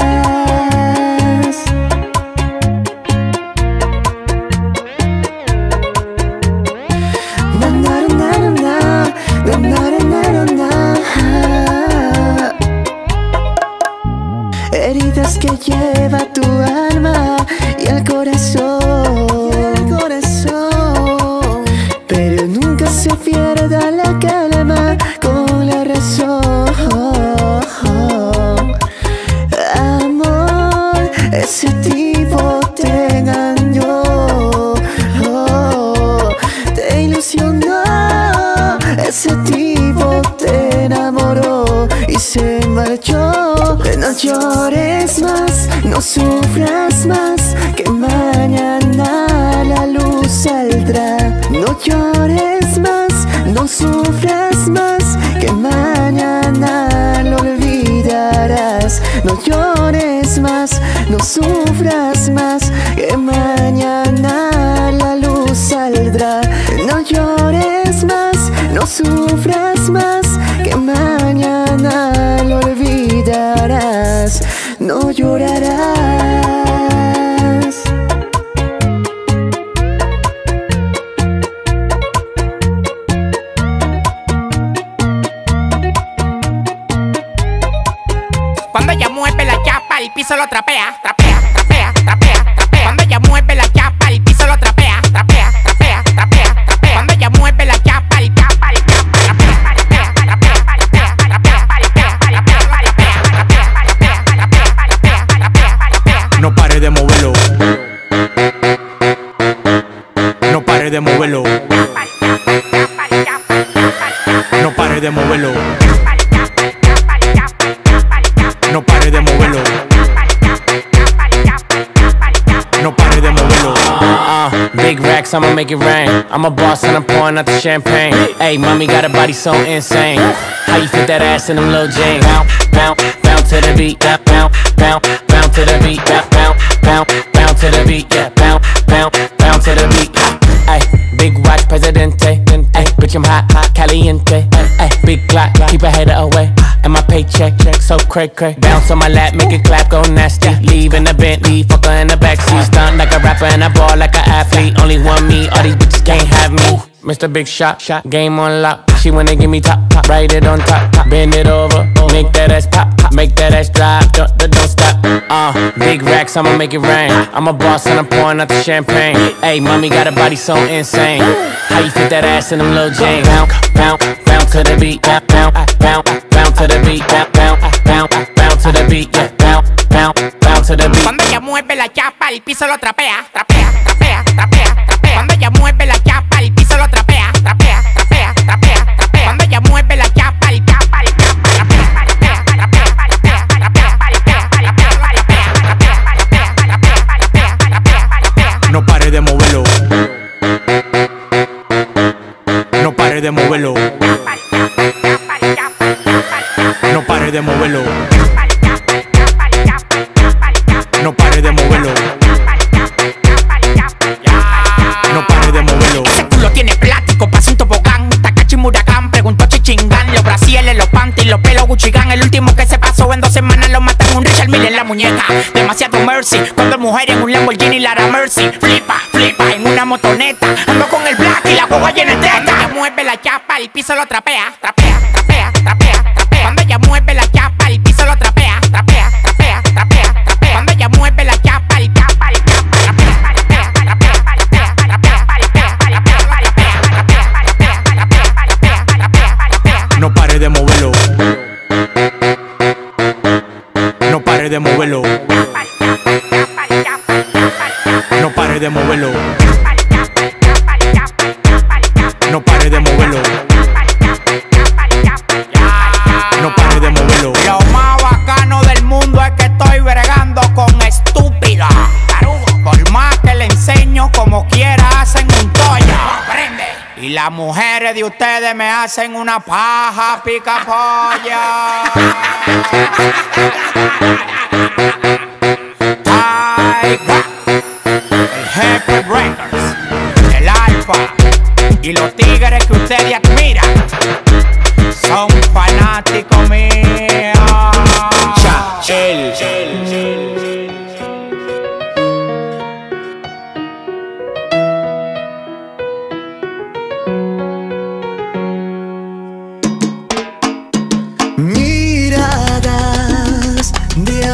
Na, na, na, na, na, na, na, na, na. Heridas que lleva tu alma y el corazón, y el corazón. Pero nunca se pierda la calma con la razón. Amor, ese tipo te engañó. Oh, te ilusionó. Ese tipo te enamoró y se marchó. No llores más, no sufras más, que mañana la luz saldrá. No llores más, no sufras más, que mañana lo olvidarás. No llores más, no sufras más, que mañana la luz saldrá. No llores más, no sufras más, que mañana lo olvidarás. No llorarás. Cuando ella mueve la chapa, el piso lo trapea, trapea, trapea, trapea, trapea. Cuando ella mueve la chapa, el piso lo trapea, trapea, trapea, trapea, trapea. Cuando ella mueve la chapa, el chapa, el chapa, trapea, trapea, trapea, trapea, trapea, trapea, trapea. No pare de moverlo. No pare de moverlo. No pare de moverlo. No pare de moverlo. No pare de moverlo. Uh, big racks, I'ma make it rain. I'm a boss and I'm pouring out the champagne. Hey, mommy got a body so insane. How you fit that ass in them little jeans? Bounce, bounce, bounce to the beat. Bounce, bounce, bounce to the beat. Bounce, bounce, bounce to the beat. Yeah, bounce, bounce, bounce to the beat. Ay, big watch, Presidente. Ay, bitch, I'm hot, hot, caliente. Ay, big clock, keep a hater away. And my paycheck, so cray cray. Bounce on my lap, make it clap, go nasty. Leave in the Bentley, fuck her in the backseat. Stunt like a rapper and I ball like an athlete. Only one me, all these bitches can't have me. Mister Big Shot, shot, game on lock. She wanna give me top, top, write it on top, top. Bend it over, make that ass pop, pop. Make that ass drop, don't, don't, don't stop. Uh, big racks, I'ma make it rain. I'm a boss and I'm pouring out the champagne. Hey, mommy got a body so insane. How you fit that ass in them little jeans? Bounce, bounce, bounce to the beat. Bounce, bounce, bounce, bounce to the beat. Bounce, bounce, bounce, bounce to the beat. Yeah, bounce, bounce, bounce to the beat. Cuando ella mueve la chapa, el piso lo trapea, trapea, trapea, trapea, trapea. Cuando ella mueve la chapa, el piso lo trapea, trapea, trapea, trapea, trapea. Cuando ella mueve la chapa, el chapa, el chapa, trapea, trapea, trapea, trapea, trapea, trapea, trapea. No pare de moverlo. No pare de moverlo. No pare de moverlo. No pare de moverlo. No pare de moverlo. Ese culo tiene plástico, pasa un tobogán. Takachi Murakán, preguntó Chichingán. Los brasieles, los panties, los pelos Gucci Gang. El último que se pasó en dos semanas lo matan un Richard miren la muñeca, demasiado mercy. Cuando mujer en un Lamborghini Lara Mercy. Flipa, flipa en una motoneta. Ando con el black y la guagua llena de teta. Cuando ella mueve la chapa, el piso lo trapea. Trapea, trapea, trapea, trapea. Cuando ella mueve la chapa, el piso lo trapea. Trapea, trapea, trapea, trapea. Cuando ella mueve la chapa, el chapa, el chapa. Trapea, trapea, trapea, trapea, trapea, trapea, trapea, trapea. No pare de moverlo. No pare de moverlo. No pare de moverlo. No pare de moverlo. No pare de moverlo. Lo más bacano del mundo es que estoy bregando con estúpida. Por más que le enseño, como quiera hacen un toya. Y las mujeres de ustedes me hacen una paja pica polla. Tiger, el Jefe Records, el Alfa y los tigres que ustedes admiran son fanáticos míos. El, Miradas de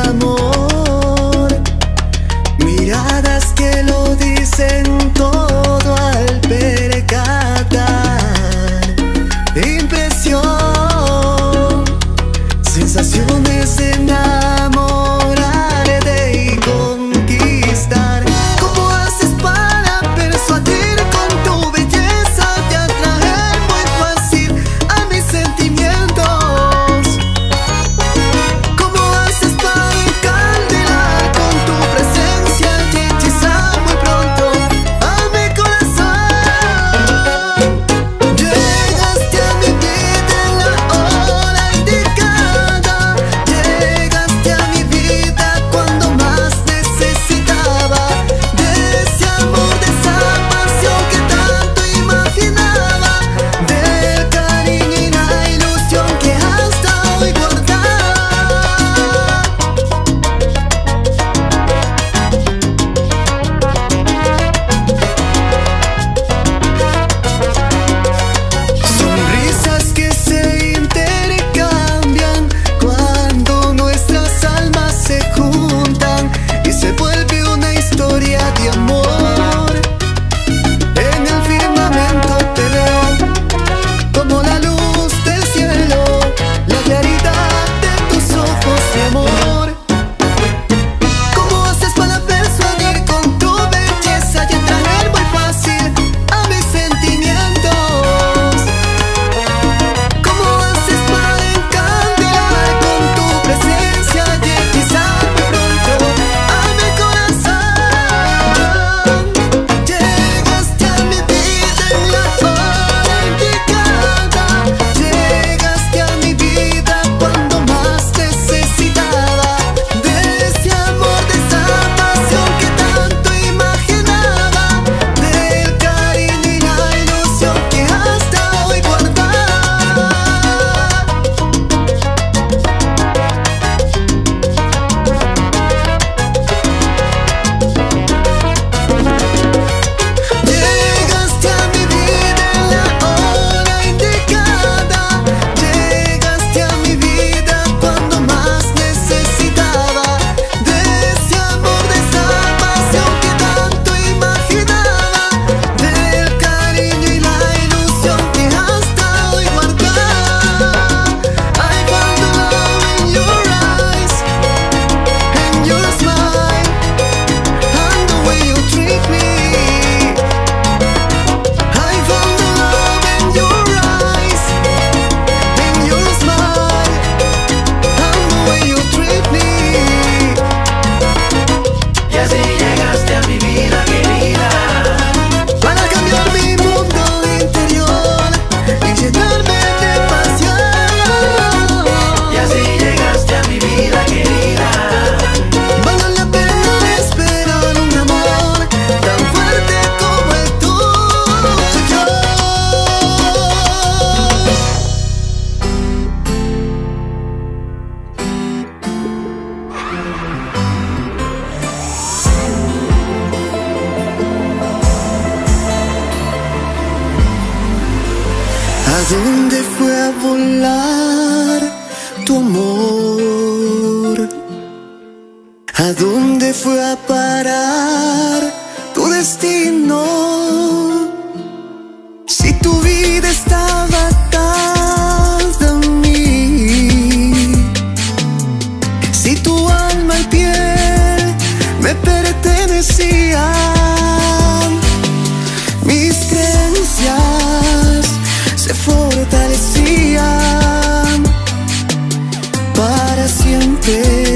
dónde fue a volar tu amor? ¿A dónde fue a parar tu destino? Si tu vida estaba atada a mí, si tu alma y piel me pertenecían, mis creencias se fortalecían para siempre.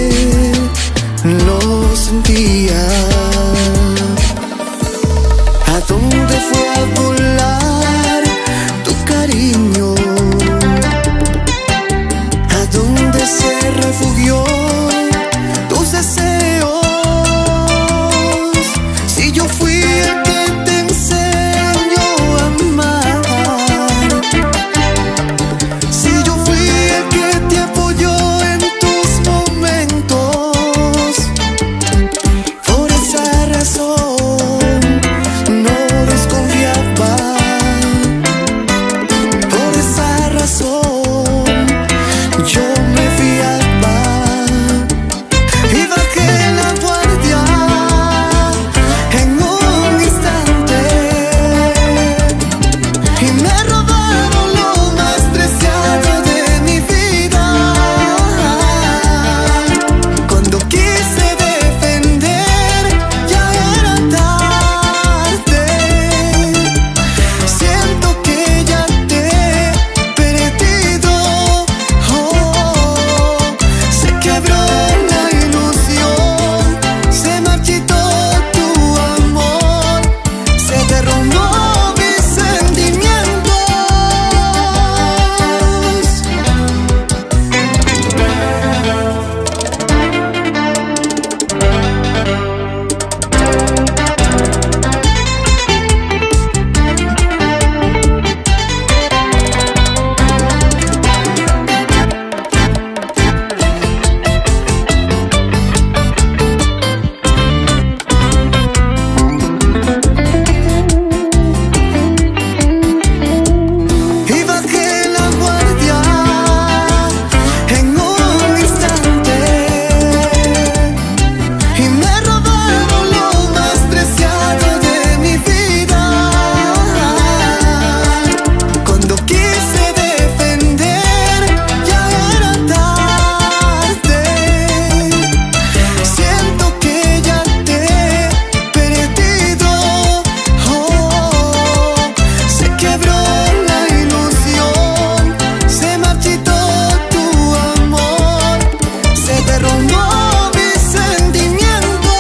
Lo sentía. ¿A dónde fue a volar tu cariño? ¿A dónde se refugió tus deseos? Si yo fui el que te enseñó a amar, si yo fui el que te apoyó en tus momentos, por esa razón no desconfiaba, por esa razón yo me fiaba y bajé la guardia en un instante y me robaron lo más preciado de mi vida. Cuando quise defender ya era tarde, siento que ya te he perdido. Oh, se quebró la ilusión, se marchitó tu amor, se derrumbó mis sentimientos. Y bajé la guardia en un instante y me robaron lo más preciado de mi vida. Cuando quise defender ya era tarde, siento que ya te he perdido. Oh, se quebró la ilusión, se marchitó tu amor, se derrumbó mis sentimientos.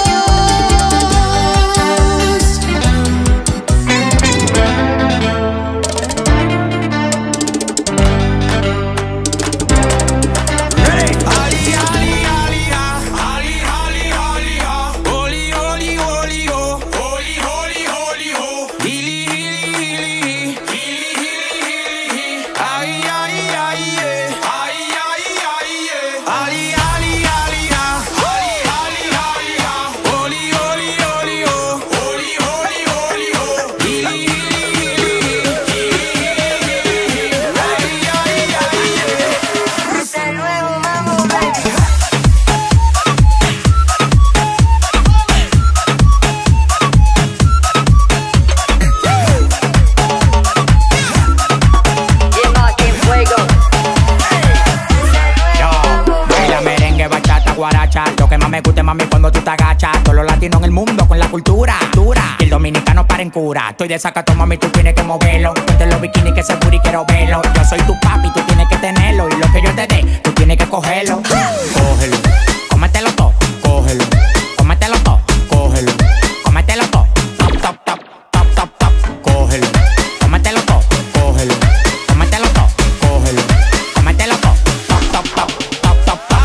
Baila merengue, bachata, guaracha. Lo que más me gusta, mami, cuando tú te agachas. Todos los latinos en el mundo con la cultura dura. Y el dominicano para en cura. Estoy de sacato, mami, tú tienes que moverlo. Ponte los bikinis que se puri, quiero verlo. Yo soy tu papi, tú tienes que tenerlo. Y lo que yo te dé, tú tienes que cogerlo. Cógelo, cómetelo todo, cógelo. Cómetelo todo, cógelo. Cómetelo todo, top, top, top, top, top, top. Cógelo, cómetelo todo, cógelo. Cómetelo todo, cógelo. Cómetelo todo, top, top, top, top, top, top.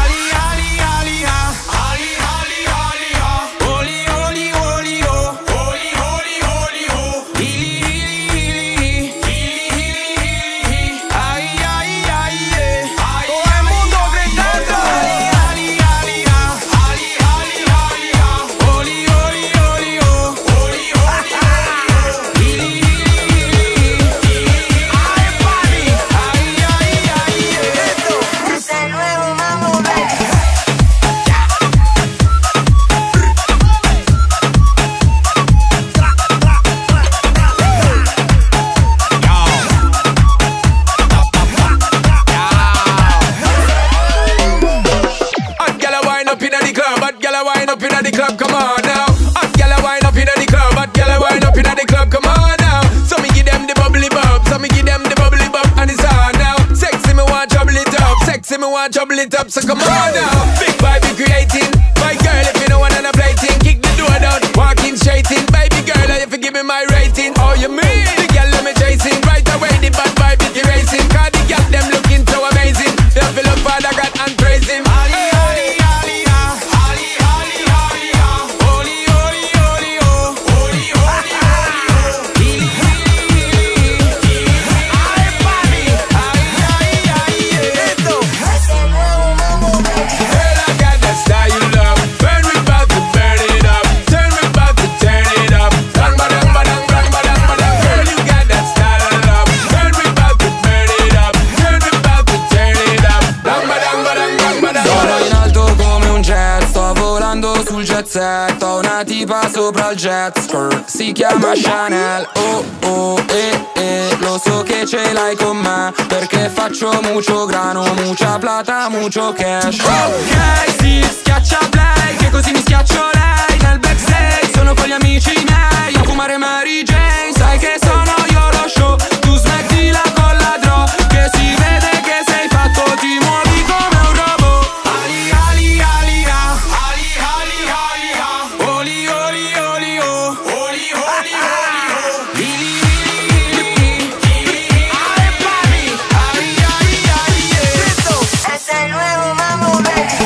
Todo el mundo gritando. up, so come on now. Big vibe you creating, my girl, if you know what I'm plating, kick the door down, walking straight in, baby girl, if you give me my rating, oh you mean, the girl let me chasing, right away the bad vibe is erasing, cause the girl them looking so amazing, they feel up Father God and praise him. Ali, Ali, Ali, Ali, Ali, Ali, Holy, holy, holy, oh, holy, holy, holy, ho una tipa sopra il jet skirt, si chiama Chanel. Oh oh eh eh, lo so che ce l'hai con me, perché faccio mucho grano, mucha plata, mucho cash. Ok, sì, schiaccia play, che così mi schiaccio lei. Nel backstage sono con gli amici miei a fumare Mary Jane. Sai che sono io lo show, tu smettila con la draw, che si vede che sei fatto, ti muovi come un robot. Ali, ali, ali, ah. Ali, ali, ali, ah. Oli, oli, oli, oh. Oli, oli, oli, oh. Lili, lili, lili. Ale, papi. Ali, ali, ali, yeah. Es el nuevo Mambo, baby.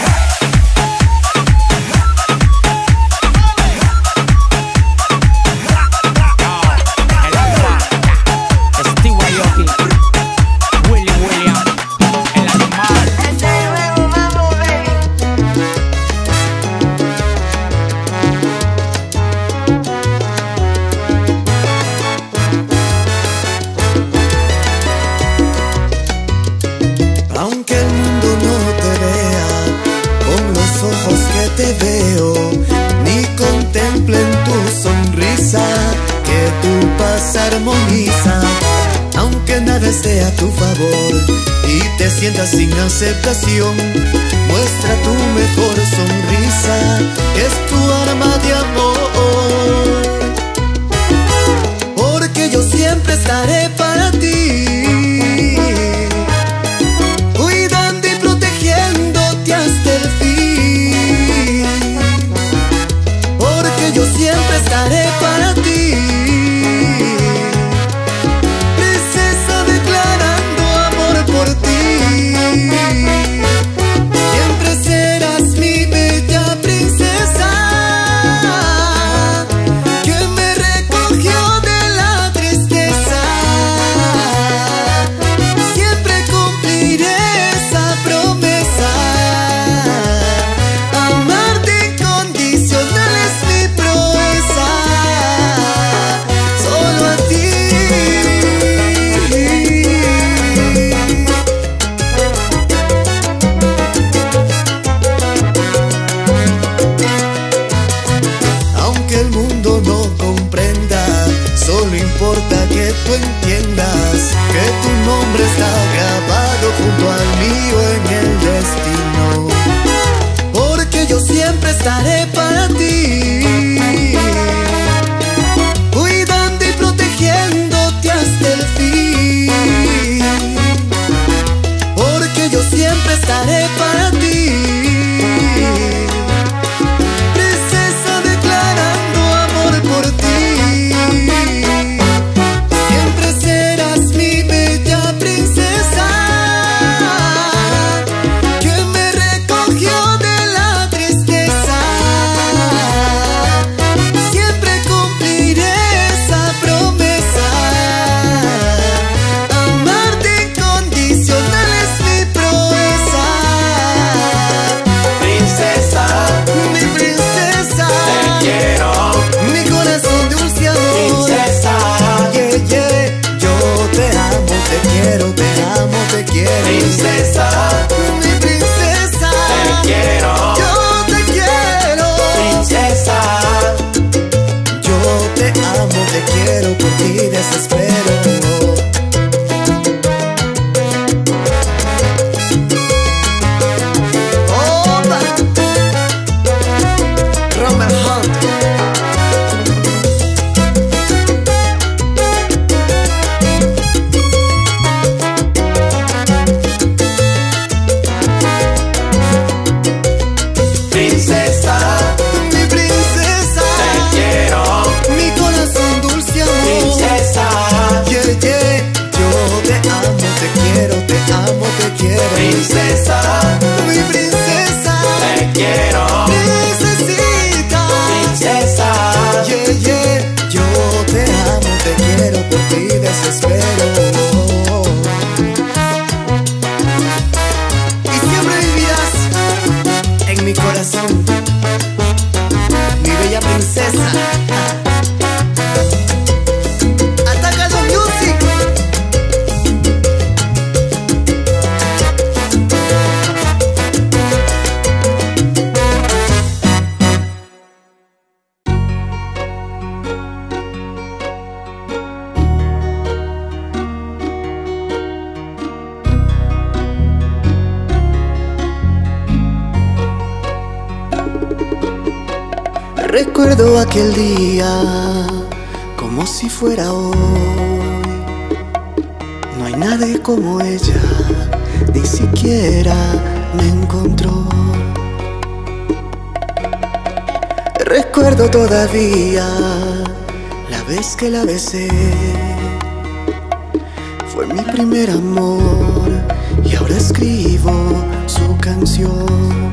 Aunque el mundo no te vea con los ojos que te veo, ni contemplen tu sonrisa, que tu paz armoniza. Aunque nada esté a tu favor y te sientas sin aceptación, muestra tu mejor sonrisa, que es tu arma de amor. Porque yo siempre estaré para ti, cuidando y protegiéndote hasta el fin. Porque yo siempre estaré para ti, princesa declarando amor por ti. Siempre serás mi bella princesa, que me recogió de la tristeza. Siempre cumpliré esa promesa, amarte incondicional es mi proeza, solo a ti. Aunque el mundo no comprenda, solo importa que tú entiendas que tu nombre está grabado junto al mío en el destino. Porque yo siempre estaré para ti, cuidando y protegiéndote hasta el fin. Porque yo siempre estaré para ti, princesa declarando amor por ti. Siempre serás mi bella princesa, que me recogió de la tristeza. Siempre cumpliré esa promesa, amarte incondicional es mi proeza. Princesa, mi princesa, te quiero, mi corazón dulce amor. Princesa, yeah, yeah. Yo te amo, te quiero, te amo, te quiero. Princesa, mi princesa, te quiero, yo te quiero. Princesa, yo te amo, te quiero, por ti desespero. Opa, Roman Hunt. Recuerdo aquel día como si fuera hoy. No hay nadie como ella, ni siquiera me encontró. Recuerdo todavía la vez que la besé. Fue mi primer amor y ahora escribo su canción.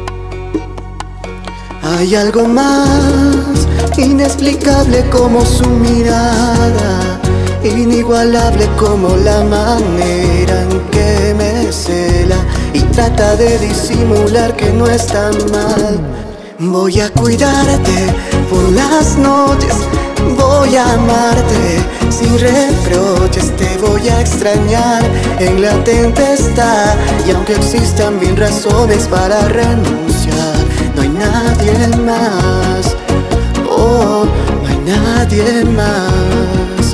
Hay algo más inexplicable como su mirada, inigualable como la manera en que me cela y trata de disimular que no está mal. Voy a cuidarte por las noches, voy a amarte sin reproches, te voy a extrañar en la tempestad. Y aunque existan mil razones para renunciar, no hay nadie más, oh, no hay nadie más.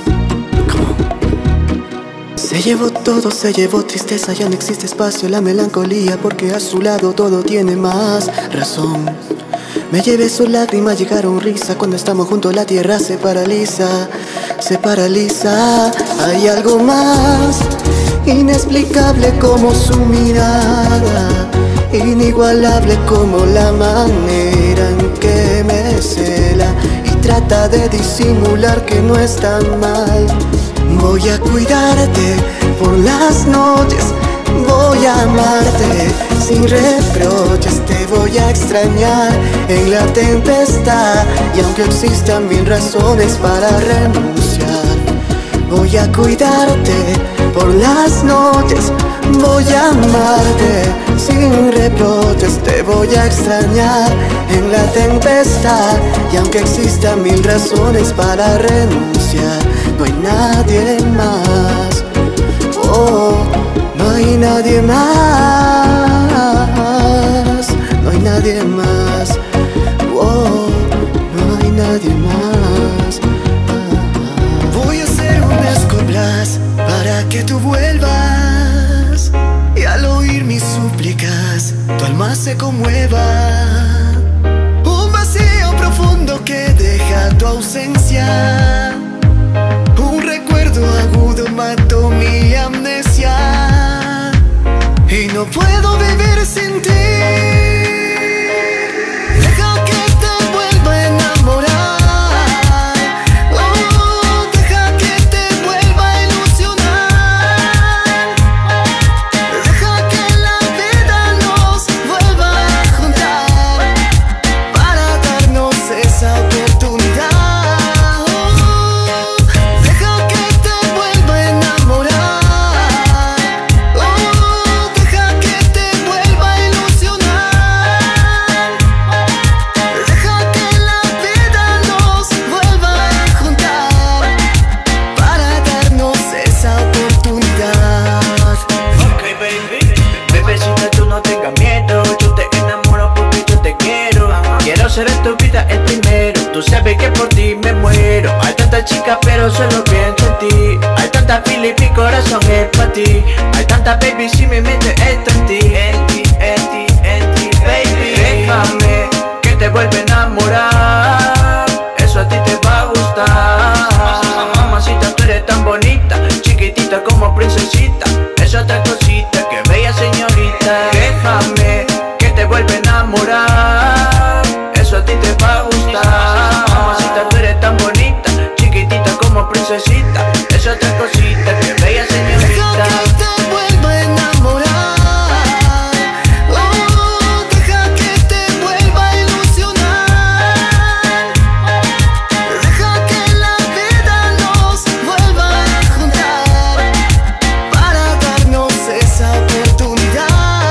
Se llevó todo, se llevó tristeza, ya no existe espacio, la melancolía, porque a su lado todo tiene más razón. Me llevé sus lágrimas, llegaron risa, cuando estamos juntos la tierra se paraliza, se paraliza. Hay algo más inexplicable como su mirada, inigualable como la manera en que me cela y trata de disimular que no es tan mal. Voy a cuidarte por las noches, voy a amarte sin reproches, te voy a extrañar en la tempestad. Y aunque existan mil razones para renunciar, voy a cuidarte por las noches, voy a amarte sin reproches, te voy a extrañar en la tempestad. Y aunque existan mil razones para renunciar, no hay nadie más, oh, no hay nadie más, no hay nadie más, oh, no hay nadie más. Voy a hacer un escoblas para que tú vuelvas, y al oír mis súplicas tu alma se conmueva. Un vacío profundo que deja tu ausencia, un recuerdo agudo mató mi amnesia, y no puedo vivir sin ti. Deja que te vuelva a enamorar, oh, deja que te vuelva a ilusionar, deja que la vida nos vuelva a juntar para darnos esa oportunidad. Ser en tu vida el primero, tú sabes que por ti me muero. Hay tantas chicas pero solo pienso en ti, hay tantas feeling, mi corazón es para ti. Hay tantas baby si mi mente está en ti, en ti, en ti, en ti, baby. Déjame que te vuelva a enamorar, eso a ti te va a gustar. Mamacita, tú eres tan bonita, chiquitita como princesita, es otra cosita, que bella señorita. Déjame que te vuelva a enamorar, eso a ti te va a gustar. Mamacita, tú eres tan bonita, chiquitita como princesita, es otra cosita, que bella señorita. Deja que te vuelva a enamorar, oh, deja que te vuelva a ilusionar, deja que la vida nos vuelva a juntar para darnos esa oportunidad.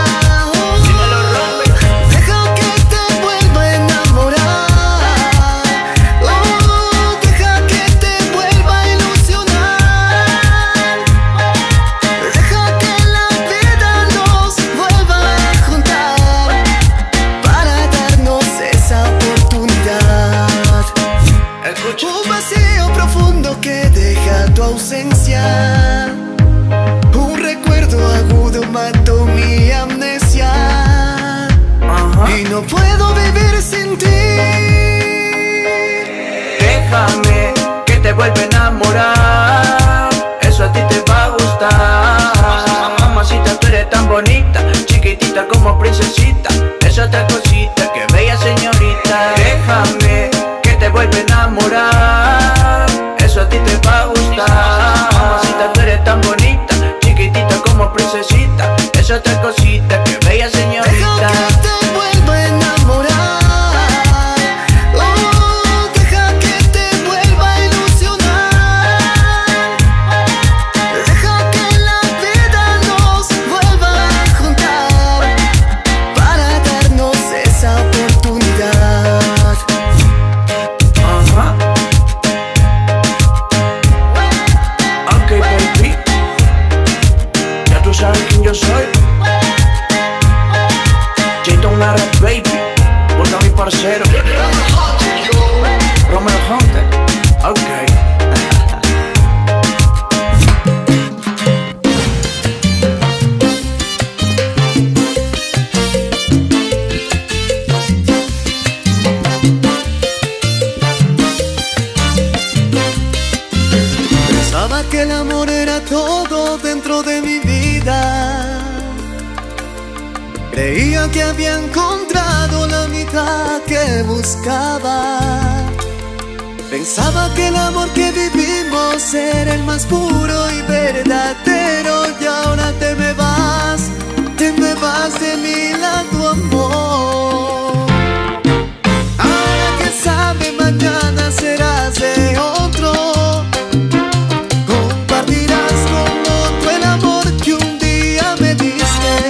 Deja que te vuelva a enamorar, oh, deja que te vuelva a ilusionar, deja que la vida nos vuelva a juntar para darnos esa oportunidad. Un vacío profundo que deja tu ausencia, un recuerdo agudo mató mi amnesia, y no puedo vivir sin ti. Déjame que te vuelva a enamorar, eso a ti te va a gustar. Mamacita, tú eres tan bonita, chiquitita como princesita, esa otra cosita, que bella señorita. Déjame que te vuelva a enamorar, eso a ti te va a gustar. Mamacita, tú eres tan bonita, chiquitita como princesita, esa otra cosita, que bella señorita. Deja que te vuelva a enamorar, oh, deja que te vuelva a ilusionar. Deja que la vida nos vuelva a juntar para darnos esa oportunidad. Ajá. Ok, baby, ya tú sabes quién yo soy. Jayton R, baby, busca a mi parcero Romeo Hunter, ok. Pensaba que el amor era todo dentro de mi vida. Creía que había encontrado la mitad que buscaba. Pensaba que el amor que vivimos era el más puro y verdadero. Y ahora te me vas, te me vas de mi lado, amor. Ahora que sabe, mañana serás de otro. Compartirás con otro el amor que un día me diste.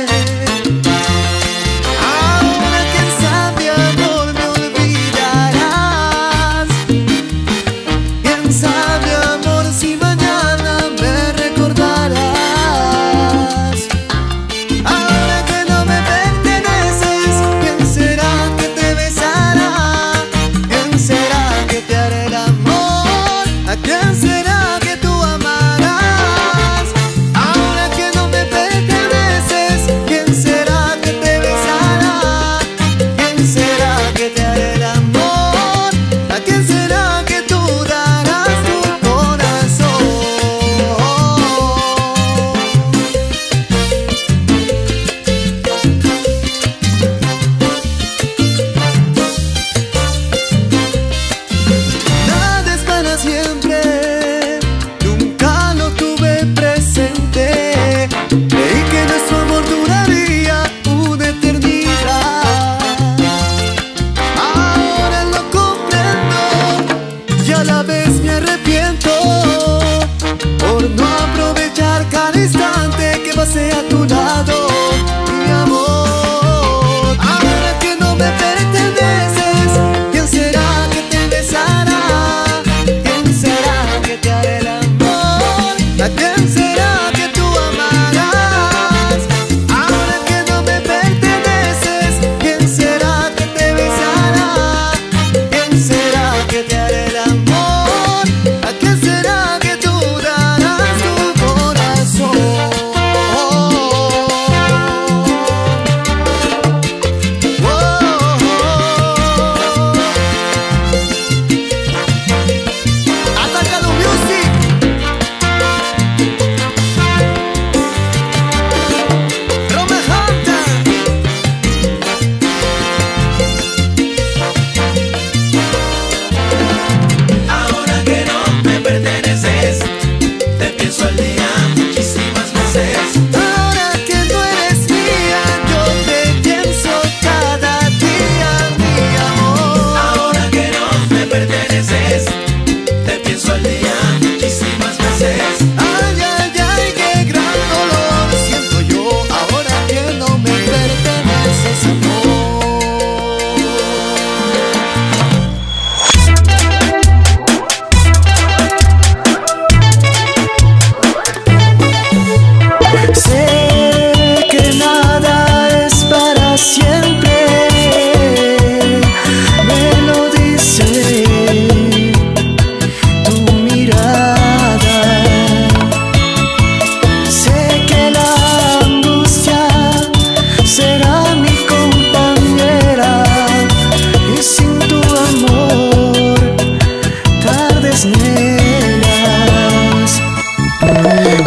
A tu lado, mi amor. Ahora que no me perteneces, ¿quién será que te besará? ¿Quién será que te hará el amor? ¿A quién será que tú amarás? Ahora que no me perteneces, ¿quién será que te besará? ¿Quién será que te hará el amor? ¿A quién será?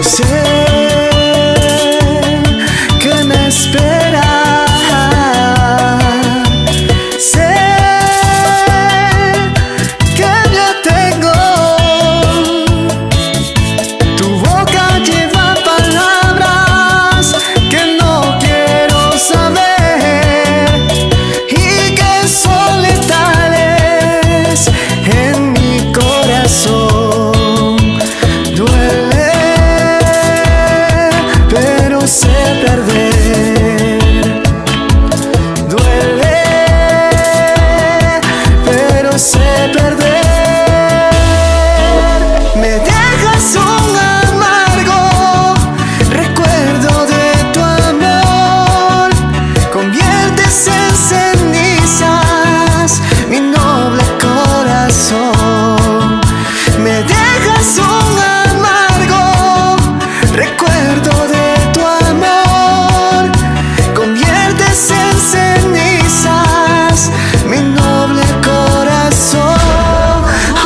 Sé que me esperas. Sé que ya tengo. Tu boca lleva palabras que no quiero saber y que son letales en mi corazón. Duele, pero sé perder. Duele, pero sé perder. Me dejas un amargo recuerdo de tu amor. Conviertes en cenizas mi noble corazón. Me dejas un amargo recuerdo de tu amor. Conviertes en cenizas mi noble corazón. Oh.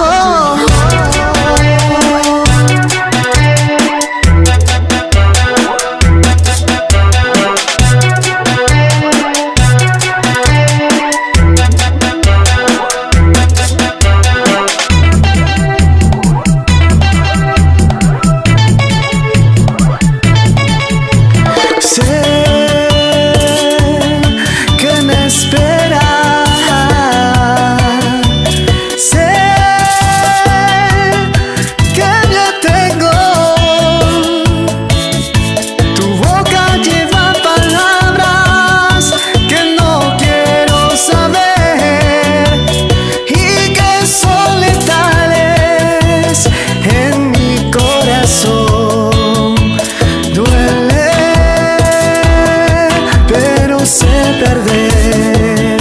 Sé que me esperas. Sé que ya tengo. Tu boca lleva palabras que no quiero saber y que son letales en mi corazón. Duele, pero sé perder.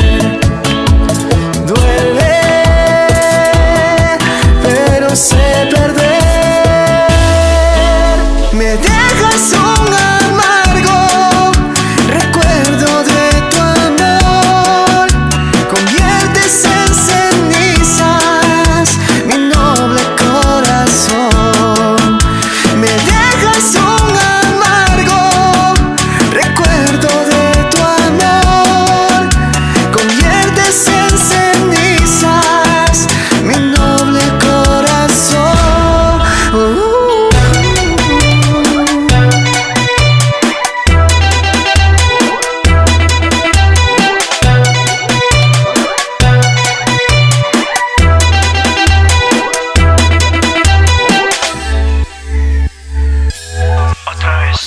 Duele, pero sé perder. Me dejas un amargo recuerdo de tu amor. Conviertes en cenizas mi noble corazón. Me dejas un amargo recuerdo de tu amor. Conviertes en cenizas mi noble corazón. Uh. Otra vez,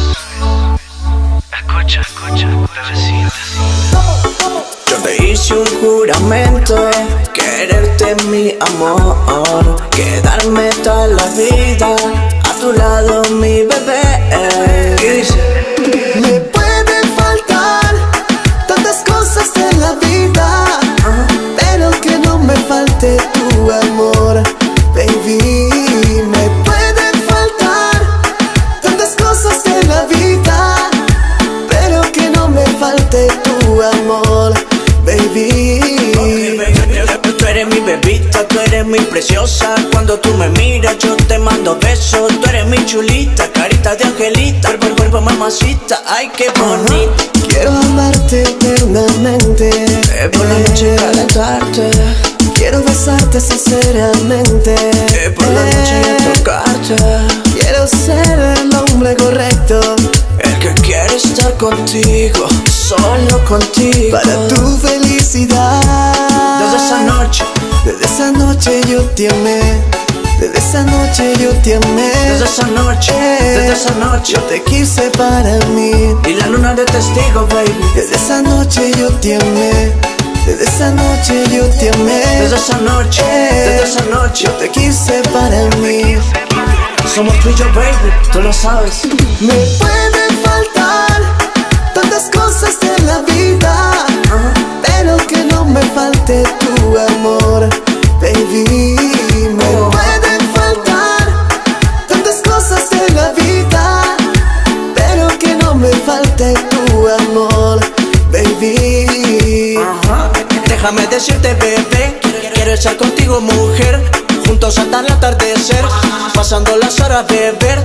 escucha, escucha, bebecita. Yo te hice un juramento, quererte mi amor, quedarme toda la vida a tu lado mi bebé. Y dice, Me pueden faltar tantas cosas en la vida, pero que no me falte tu amor, baby. Me pueden faltar tantas cosas en la vida, pero que no me falte tu amor, baby. tú eres mi bebita, tú eres mi preciosa. Cuando tú me miras yo te mando besos. Tú eres mi chulita, carita de angelita, cuerpo, cuerpo, mamacita, ay qué bonita. Quiero amarte eternamente, eh, por la noche calentarte. quiero besarte sinceramente, eh, por la noche tocarte. Quiero ser el hombre correcto, el que quiere estar contigo, solo contigo, para tu felicidad. Desde esa noche, desde esa noche yo te amé. Desde esa noche yo te amé. Desde esa noche, desde esa noche yo te quise para mí. Y la luna de testigo, baby. Desde esa noche yo te amé. Desde esa noche yo te amé. Desde esa noche, desde esa noche yo te quise para mí. Somos tú y yo, baby, tú lo sabes. Me pueden faltar tantas cosas en la vida, uh-huh. pero que no me falte tu amor, baby. Me oh. pueden faltar tantas cosas en la vida, pero que no me falte tu amor, baby. Uh-huh. Déjame decirte, bebé, quiero estar contigo, mujer, juntos hasta el atardecer, pasando las horas, beber,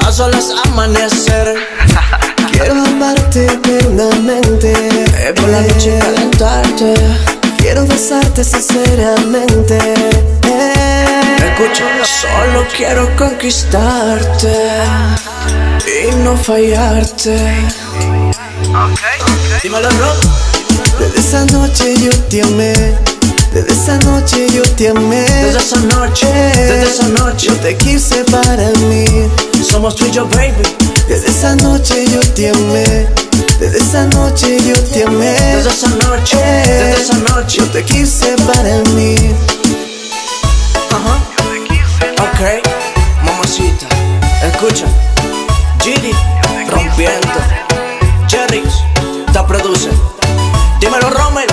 a solas amanecer. Quiero amarte eternamente, eh, por la noche calentarte. Quiero besarte sinceramente. eh. Escucha, solo quiero conquistarte y no fallarte. Okay, okay. Dímelo, Rob. Desde esa noche yo te amé. Desde esa noche yo te amé. Desde esa noche, desde esa noche yo te quise para mí. Somos tú y yo, baby. Desde esa noche yo te amé. Desde esa noche yo te amé. Desde esa noche, desde esa noche yo te quise para mí. Ajá. Ok, mamacita, escucha. Gidi, rompiendo. Jerry's, te produce. Dímelo, Rommel.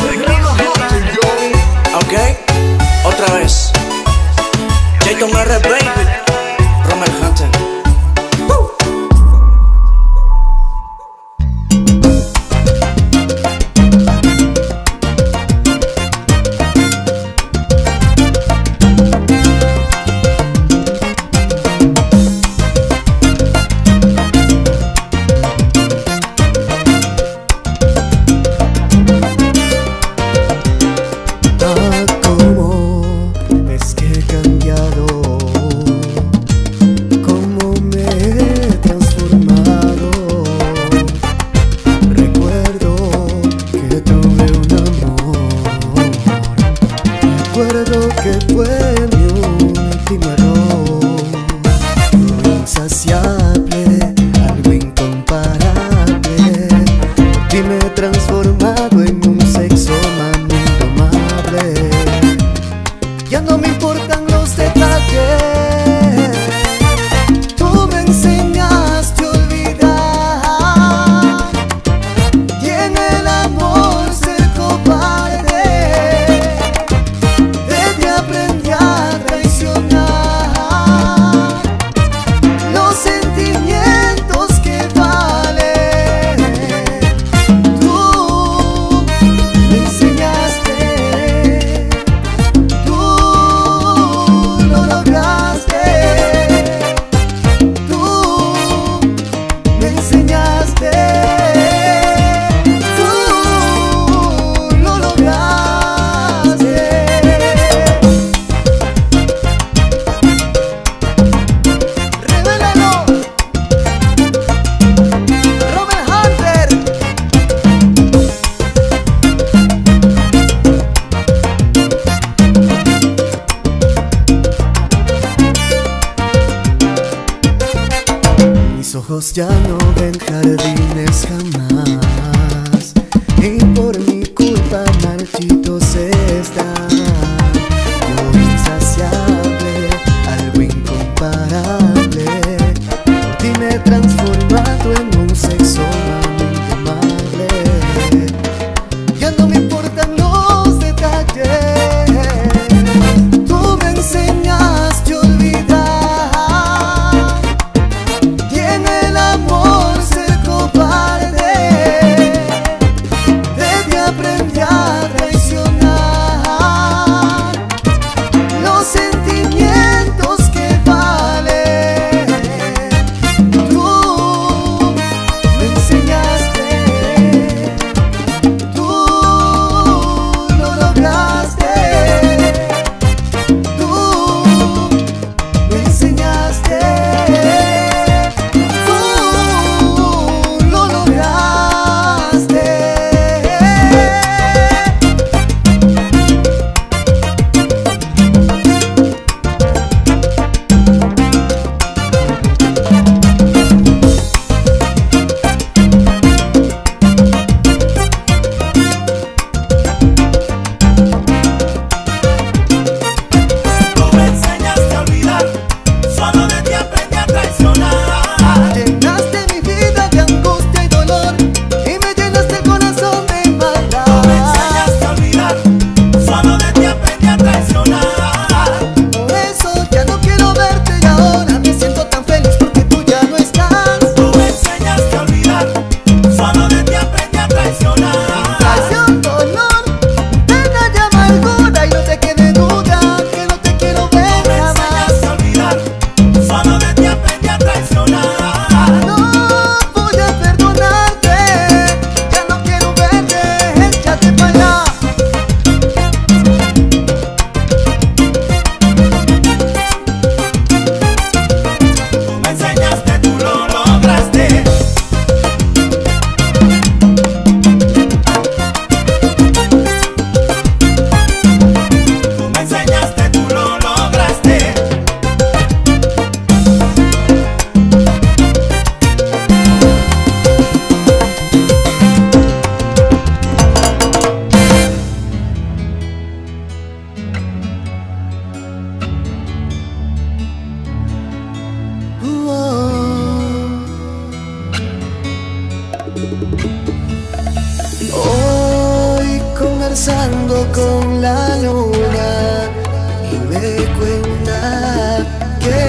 Ok, otra vez. Jayton R, baby. Rommel Hunter. Recuerdo que fue mi último error. Lo insaciable, algo incomparable. Por ti me he transformado en un sexo mami indomable. Ya no me importan los detalles. Tú me enseñaste a olvidar. Y en el amor ser cobarde. Aprendí a traicionar los sentimientos que valen. Tú me enseñaste, tú lo lograste, tú me enseñaste, tú lo lograste. Mis ojos ya no ven jardines jamás, y por mi culpa marchitos están. Yo insaciable, algo incomparable. Por ti me he transformado en un sexo indomable. Ya no me importan los detalles. Tú me enseñaste a olvidar. Aprendí a traicionar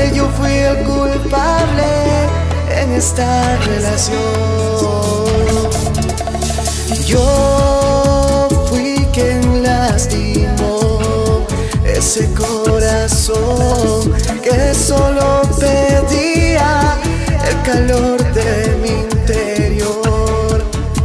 que yo fui el culpable en esta relación. Yo fui quien lastimó ese corazón que solo pedía el calor de mi interior.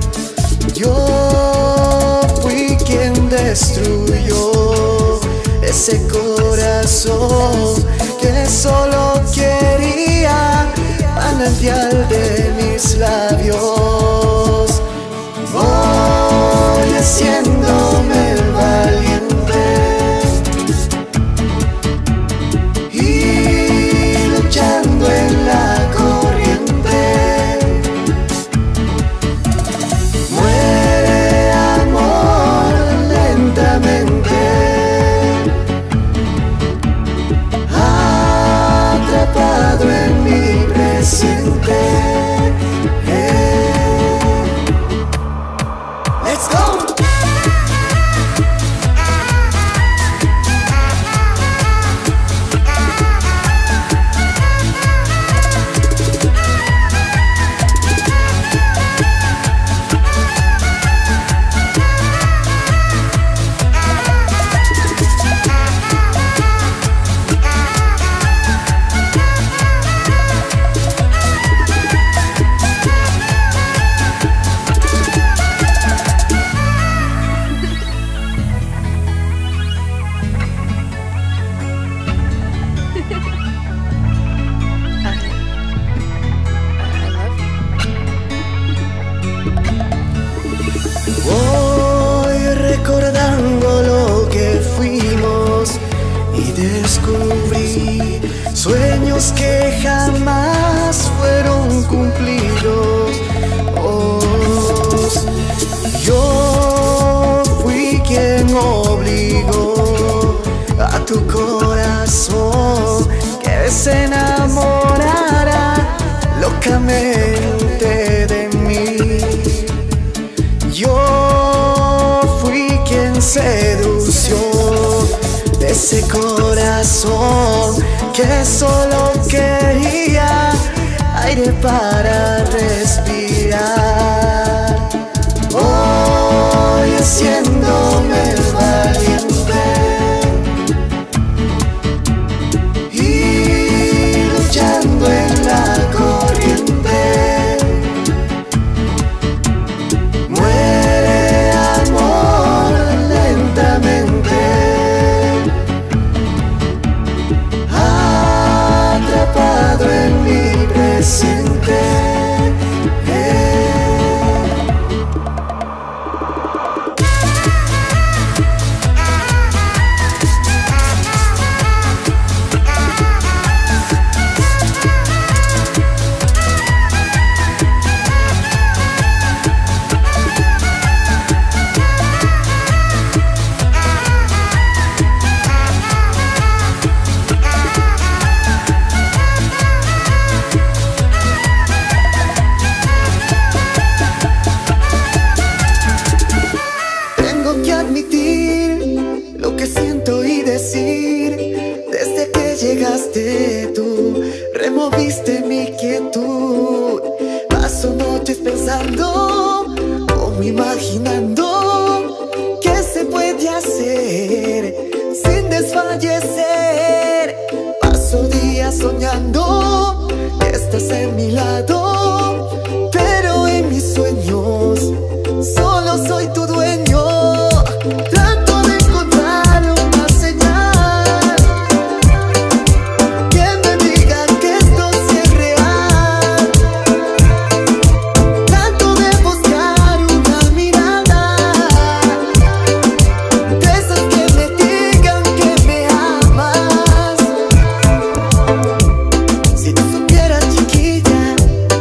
Yo fui quien destruyó ese corazón que solo quería manantial de mis labios. Voy haciéndome el valiente y luchando en la corriente. Muere amor lentamente, atrapado en mi presente. Let's go! Voy recordando lo que fuimos y descubrí sueños que jamás fueron cumplidos. Oh, yo fui quien obligó a tu corazón que se enamorara locamente de mí. Yo fui quien sedució ese corazón que solo quería aire para respirar. Voy haciéndome el valiente y luchando en la corriente. Muere amor lentamente, atrapado en mi presente. Tengo que admitir lo que siento y decir. Desde que llegaste tú, removiste mi quietud. Paso noches pensando, como imaginando qué se puede hacer sin desfallecer. Paso días soñando que estás en mi lado, pero en mis sueños solo soy tu dueño. Trato de encontrar una señal que me diga que esto sí es real. Trato de buscar una mirada de esas que me digan que me amas. Si tú supieras, chiquilla,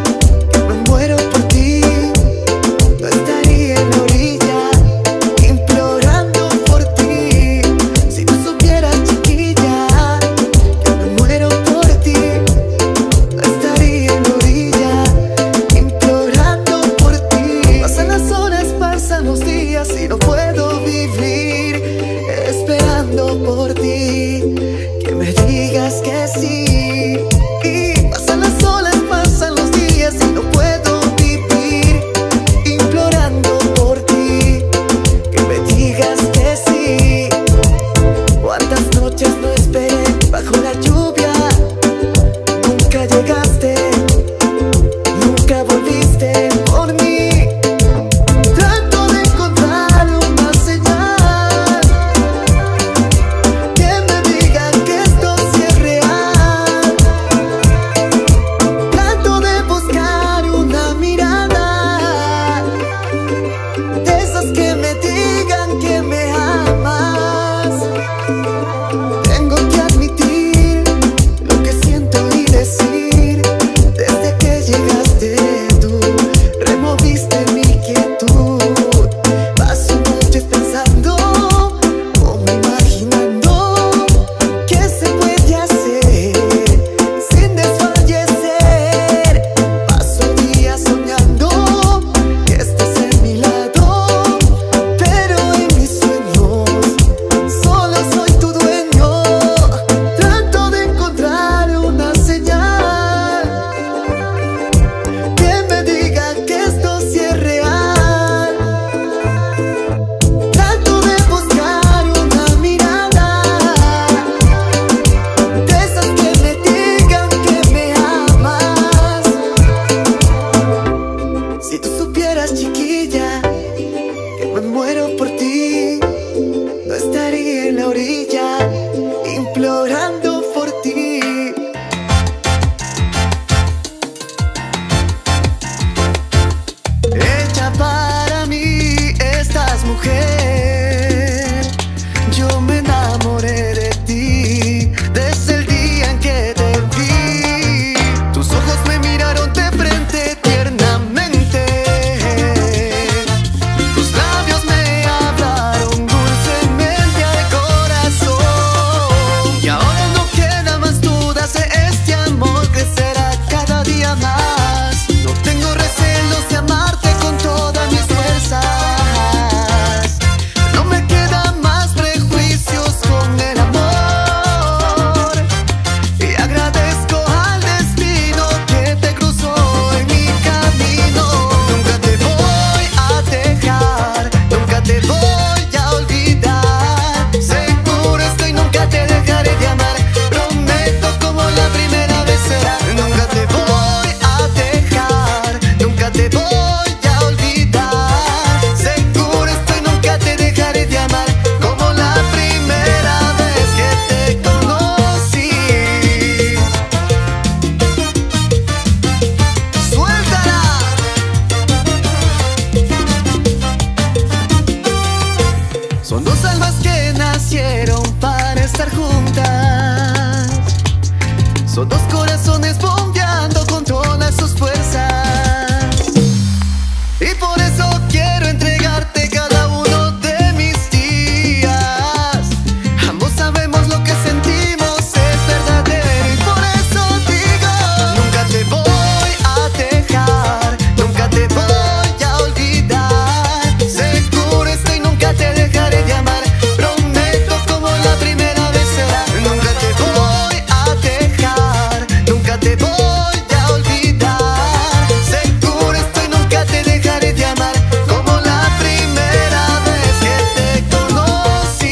Son dos corazones bombeando con todas sus fuerzas. Y por eso quiero entregarte cada uno de mis días. Ambos sabemos lo que sentimos es verdadero. Y por eso digo, nunca te voy a dejar, nunca te voy a olvidar. Seguro estoy, nunca te dejaré de amar. Prometo como la primera vez será. Nunca te voy a dejar, nunca te voy a olvidar. Seguro estoy, nunca te dejaré de amar. Como la primera vez que te conocí.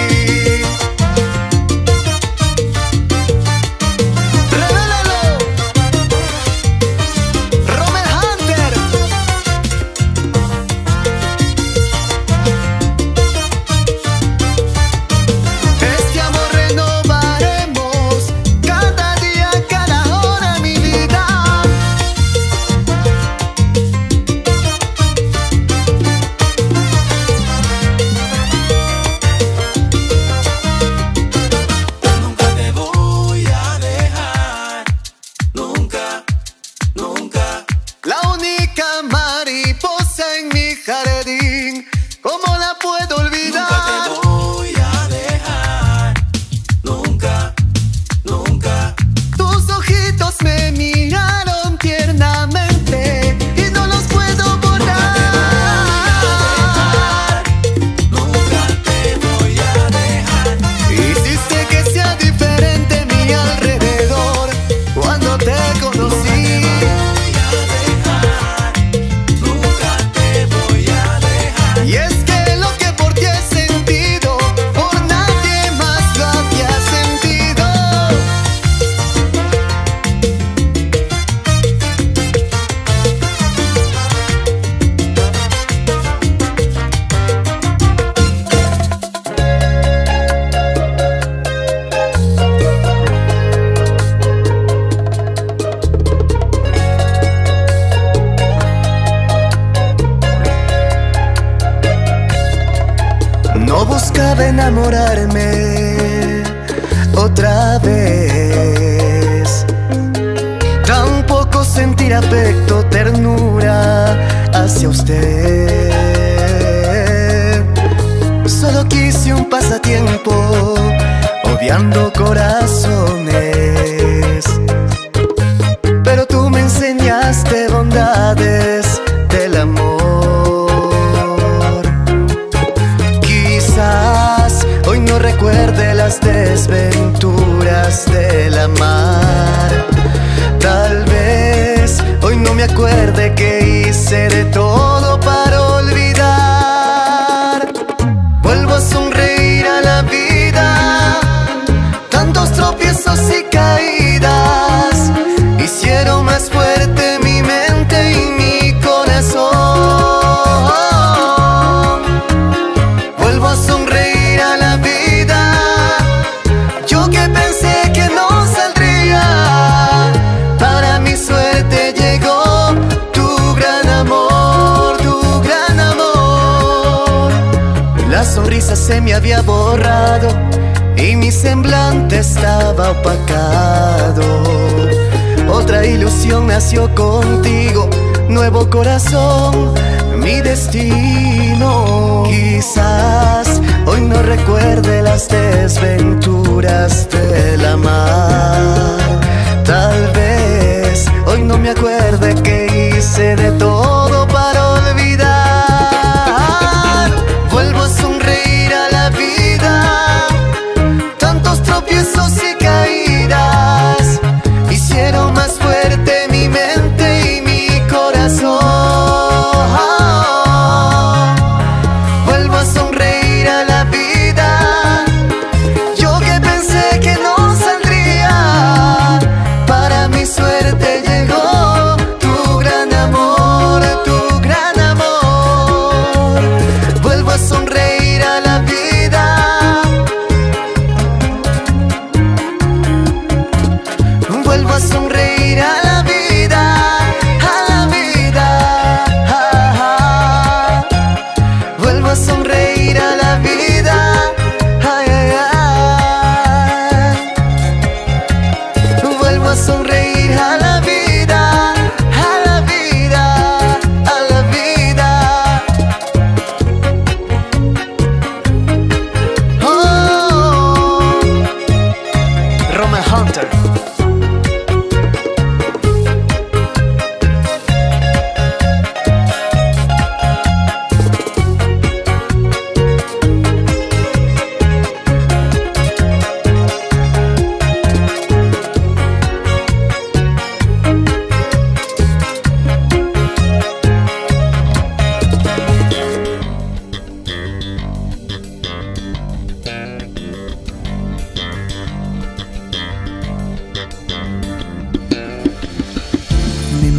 Revélalo, Rommel Hunter. Este amor renovaremos cada día, cada hora, mi vida. Nunca te voy a dejar, nunca, nunca. La única mariposa en mi jardín, ¿cómo la puedo olvidar? Nunca te voy a dejar, nunca, nunca. Tus ojitos me miraron tiernamente y no los puedo borrar. Nunca te voy a dejar. Hiciste que sea diferente mi alrededor cuando te conocí. Nunca te voy a dejar. Y es que lo que por ti he sentido, por nadie más lo había sentido. No buscaba enamorarme otra vez, tampoco sentir afecto, ternura hacia usted. Solo quise un pasatiempo, obviando corazones. Pero tú me enseñaste bondades del amor. Quizás hoy no recuerde las desventuras del amar. Tal vez hoy no me acuerde que hice de todo para olvidar. Vuelvo a sonreír a la vida. Tantos tropiezos y caídas hicieron más fuerte mi mente y mi corazón. Vuelvo a sonreír a la vida. Yo que pensé que no saldría, para mi suerte llegó tu gran amor, tu gran amor. La sonrisa se me había borrado y mi semblante estaba opacado. Otra ilusión nació contigo, nuevo corazón, mi destino. Quizás hoy no recuerde las desventuras del amar. Tal vez hoy no me acuerde que hice de todo para olvidar. Vuelvo a sonreír a la vida. Tantos tropiezos y caídas hicieron más fuerte mi mente y mi corazón. Vuelvo a sonreír a la vida. Yo que pensé que no saldría, para mi suerte llegó tu gran amor, tu gran amor. Vuelvo a sonreír a la vida. Vuelvo a sonreír a la vida, a la vida. Vuelvo a sonreír a la vida. Ay, ay, ay.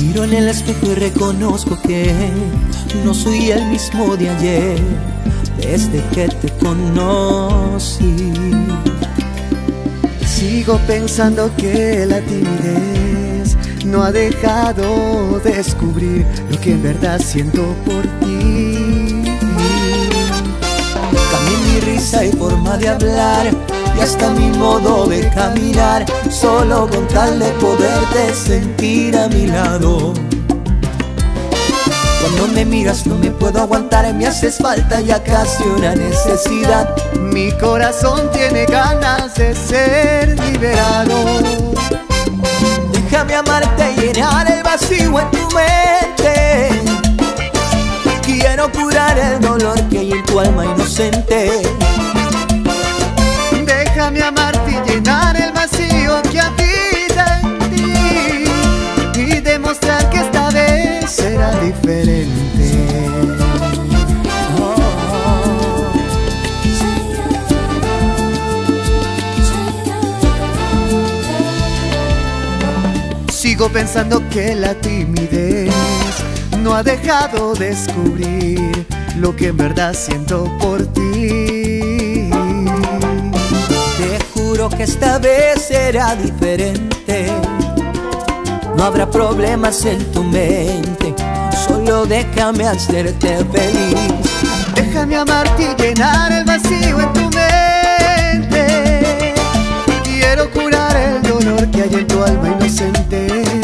Miro en el espejo y reconozco que no soy el mismo de ayer, desde que te conocí. Sigo pensando que la timidez no ha dejado de descubrir lo que en verdad siento por ti. Cambié mi risa y forma de hablar y hasta mi modo de caminar, solo con tal de poderte sentir a mi lado. Cuando me miras no me puedo aguantar, me haces falta ya casi una necesidad. Mi corazón tiene ganas de ser liberado. Déjame amarte y llenar el vacío en tu mente. Quiero curar el dolor que hay en tu alma inocente. Déjame amarte y llenar el vacío que habita en ti, y demostrar que esta vez será diferente. Sigo pensando que la timidez no ha dejado de descubrir lo que en verdad siento por ti. Te juro que esta vez será diferente. No habrá problemas en tu mente, solo déjame hacerte feliz. Déjame amarte y llenar el vacío en tu mente. Quiero curar el dolor que hay en tu alma inocente.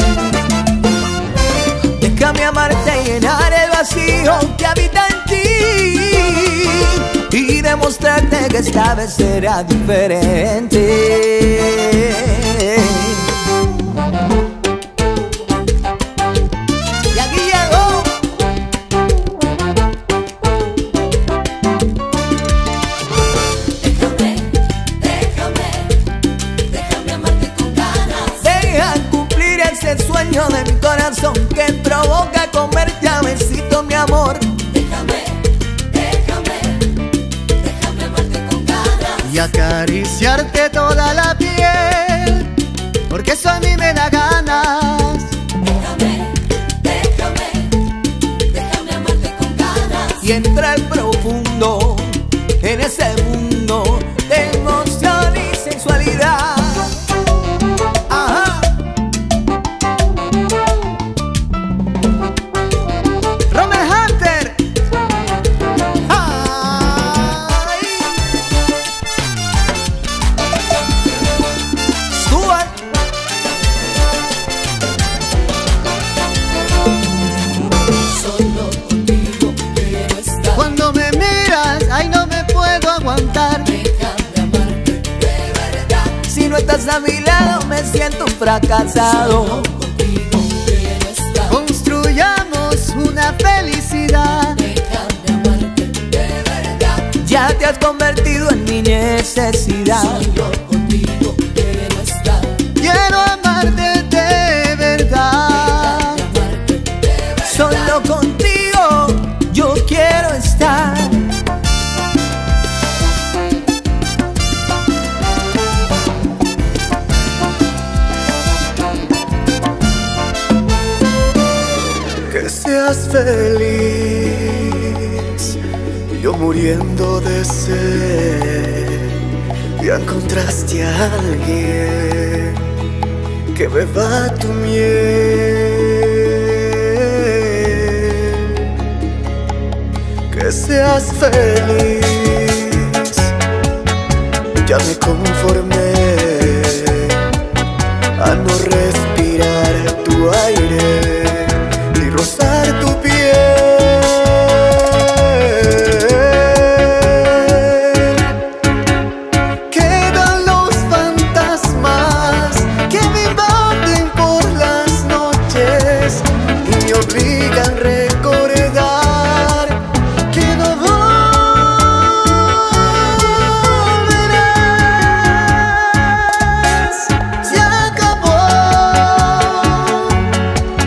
Déjame amarte y llenar el vacío que habita en ti, y demostrarte que esta vez será diferente. Y aquí llegó Déjame, déjame, déjame amarte con ganas. Deja cumplir ese sueño de mi corazón que provoca comerte a besito, mi amor. Déjame, déjame, déjame amarte con ganas. Y acariciarte toda la piel, porque eso a mí me da ganas. Déjame, déjame, déjame amarte con ganas. Y entrar profundo en ese mundo de emoción y sensualidad. Ajá. Romer Hunter. Ay. Stuart. Solo contigo quiero estar. Cuando me miras, ay, no me puedo aguantar. Déjame amarte de verdad. Si no estás a mi lado me siento un fracasado. Solo contigo quiero estar. Construyamos una felicidad. Déjame amarte de verdad. Ya te has convertido en mi necesidad. Solo contigo quiero estar. Quiero amarte de verdad. Déjame amarte de verdad. Solo contigo yo quiero estar. Que seas feliz, yo muriendo de sed. Ya encontraste a alguien que beba tu miel. Que seas feliz, ya me conformé a no respirar tu aire y rozar tu piel. Quedan los fantasmas que me invaden por las noches y me obligan a recordar que no volverás. Se acabó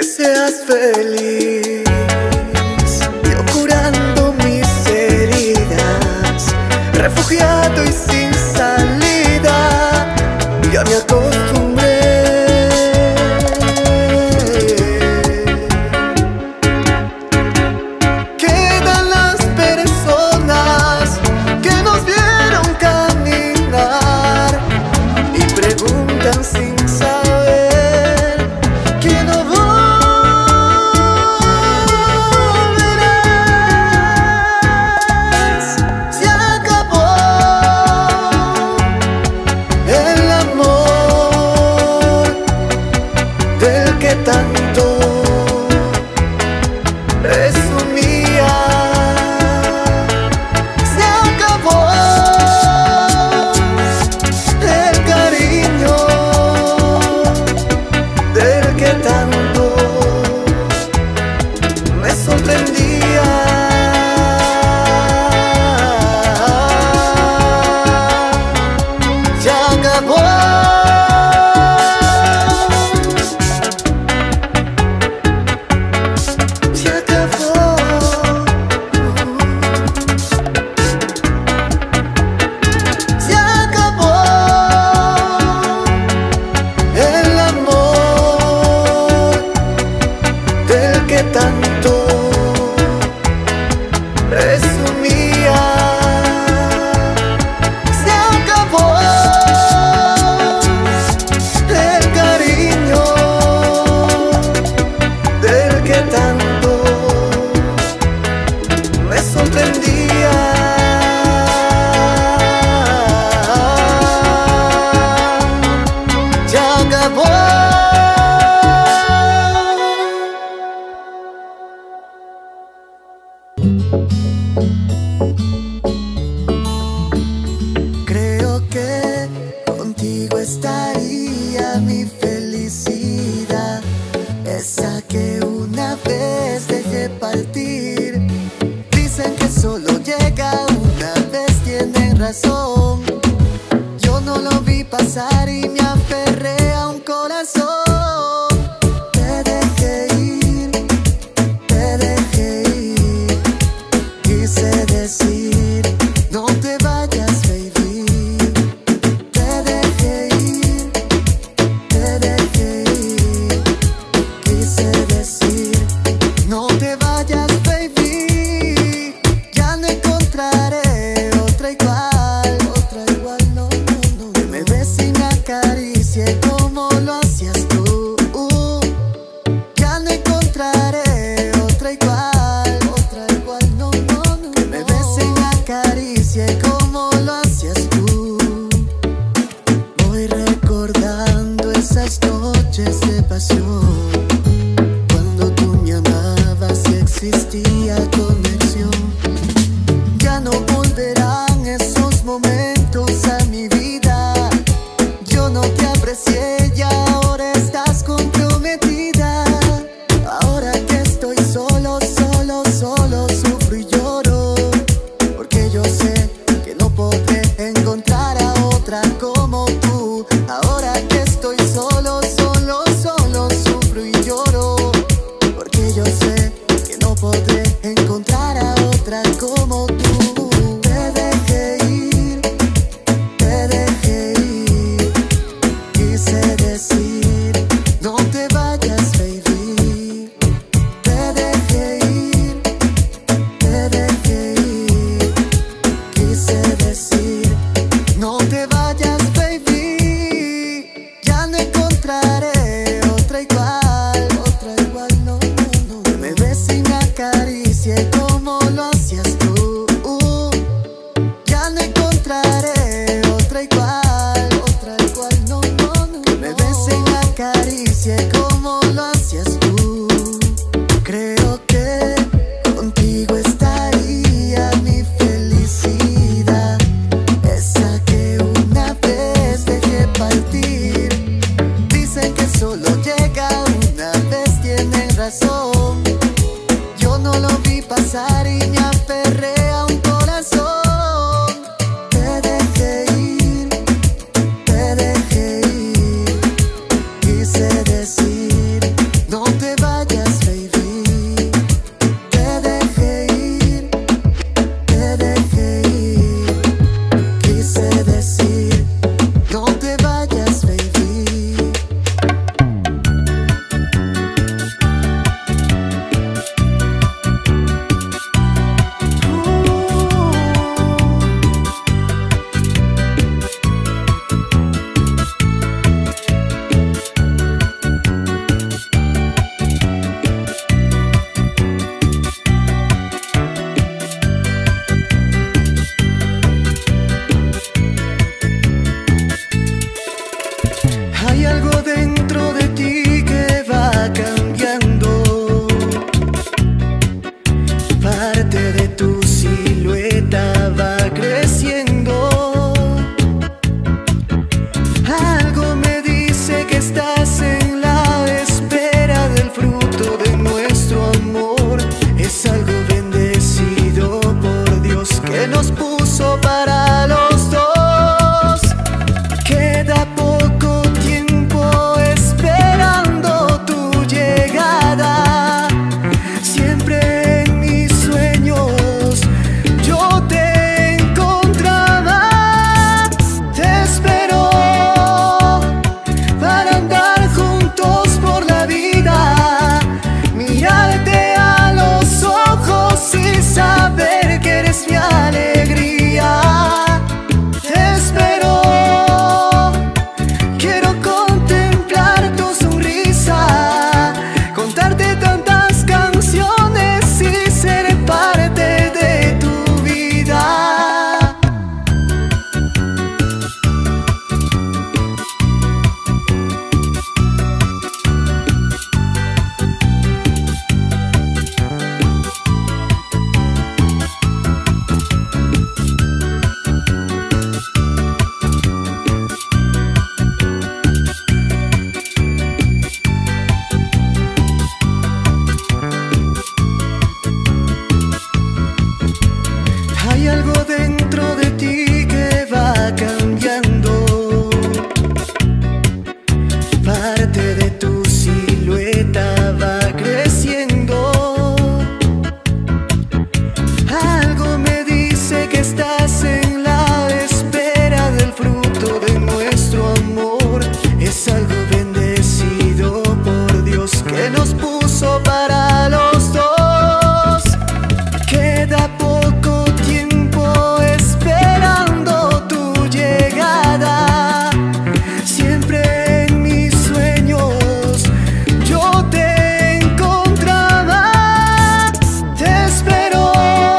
que seas feliz. Yo curando mis heridas, refugiado y sin salida, ya me acostumbré. Quedan las personas que nos vieron caminar y preguntan sin saber que no volverás. Se acabó el amor del que tanto presumía. Se acabó el cariño del que tanto me sorprendía. Se acabó. Se acabó. Se acabó el amor del que tanto presumía. Se acabó el cariño del que tanto me sorprendía. Se acabó. Creo que contigo estaría mi felicidad, esa que una vez dejé partir. Dicen que solo llega una vez, tienen razón. Yo no lo vi pasar y me aferré a un corazón. Te dejé ir, te dejé ir. Quise decir, no te vayas, baby. Te dejé ir, te dejé ir. Quise decir, no te vayas, baby. Ya no encontraré otra igual, otra igual, no, no, no. Que me bese y me acaricie como lo hacías tú. Ya no encontraré otra igual, otra igual, no, no, no. Que me bese y me acaricie como lo hacías tú. Voy recordando esas noches de pasión, cuando tú me amabas y existía conexión. Ya no volverán esos momentos a mi vida. Yo no te aprecié y ahora estás comprometida. Ahora que estoy solo, solo, solo, sufro y lloro, porque yo sé que no podré encontrar a otra como tú. Ahora que estoy solo, solo, solo, sufro y lloro, porque yo sé que no podré encontrar a otra como tú. Te dejé ir, te dejé ir. Quise decir, no te vayas, baby. Te dejé ir, te dejé ir. Quise decir, no te vayas, baby. Ya no encontraré otra igual, otra igual, no, no, no. Que me bese y me acaricie como lo hacías tú. Ya no encontraré otra igual, otra igual, no, no, no. Que me bese y me acaricie como lo hacías tú. Creo que contigo estaría mi felicidad, esa que una vez dejé partir. Dicen que solo llega una vez, tienen razón. Yo no lo vi pasar y me aferré a un corazón. Te dejé ir, te dejé ir. Quise decir, no te vayas. estás en la espera del fruto de nuestro amor, es algo bendecido por Dios que nos puso para los dos. Queda poco tiempo esperando tu llegada. Siempre en mis sueños yo te encontraba. Te espero para andar juntos por la vida, mirarte a los ojos y saber que eres mi alegría. Te espero, quiero contemplar tu sonrisa, contarte tantas canciones y ser parte de tu vida. Hay algo dentro de ti que va cambiando, parte de tu silueta va creciendo. Algo me dice que estás en la espera del fruto de nuestro amor, es algo bendecido por Dios que nos puso para los dos. Queda poco tiempo esperando tu llegada. Siempre en mis sueños yo te encontraba. Te espero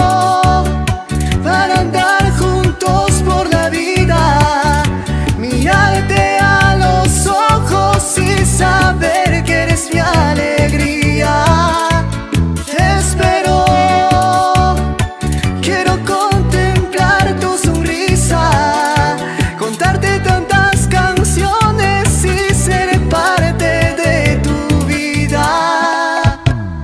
para andar juntos por la vida, mirarte a los ojos y saber que eres mi alegría. Te espero, quiero contemplar tu sonrisa, contarte tantas canciones y ser parte de tu vida.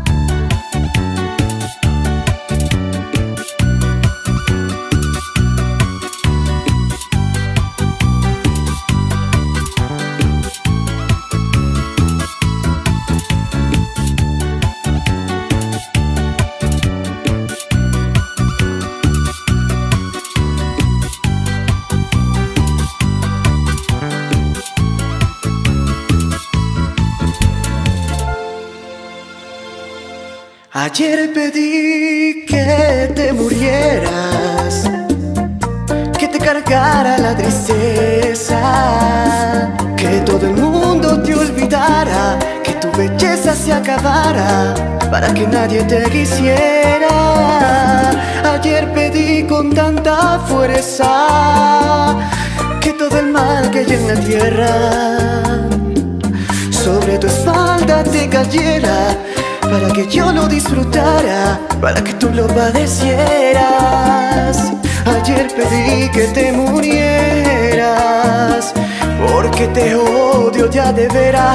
Ayer pedí que te murieras, que te cargara la tristeza, que todo el mundo te olvidara, que tu belleza se acabara, para que nadie te quisiera. Ayer pedí con tanta fuerza que todo el mal que hay en la tierra sobre tu espalda te cayera, para que yo lo disfrutara, para que tú lo padecieras. Ayer pedí que te murieras, porque te odio ya de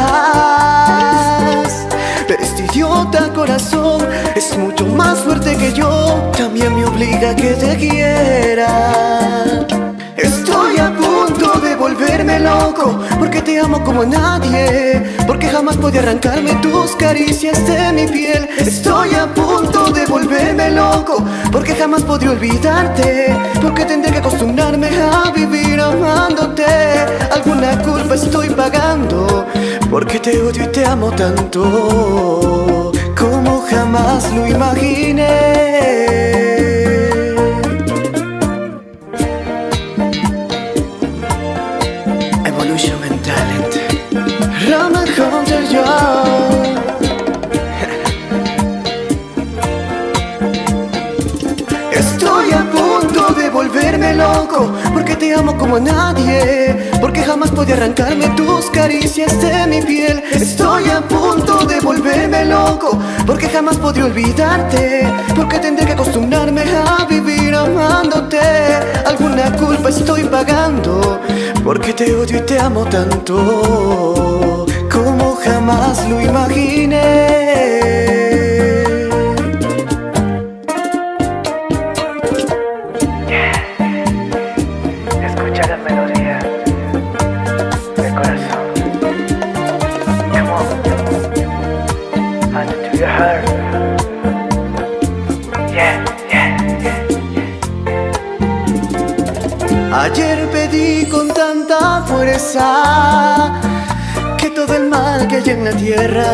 veras. Pero este idiota corazón es mucho más fuerte que yo, también me obliga a que te quiera. Estoy a punto de volverme loco, porque te amo como a nadie, porque jamás podía arrancarme tus caricias de mi piel. Estoy a punto de volverme loco, porque jamás podré olvidarte, porque tendré que acostumbrarme a vivir amándote. Alguna culpa estoy pagando, porque te odio y te amo tanto, como jamás lo imaginé. Roman Hunter, yo. Estoy a punto de volverme loco, porque te amo como a nadie, porque jamás podía arrancarme tus caricias de mi piel. Estoy a punto de volverme loco, porque jamás podré olvidarte, porque tendré que acostumbrarme a vivir amándote. Alguna culpa estoy pagando, porque te odio y te amo tanto, como Ayer pedí con tanta fuerza que todo el mal que hay en la tierra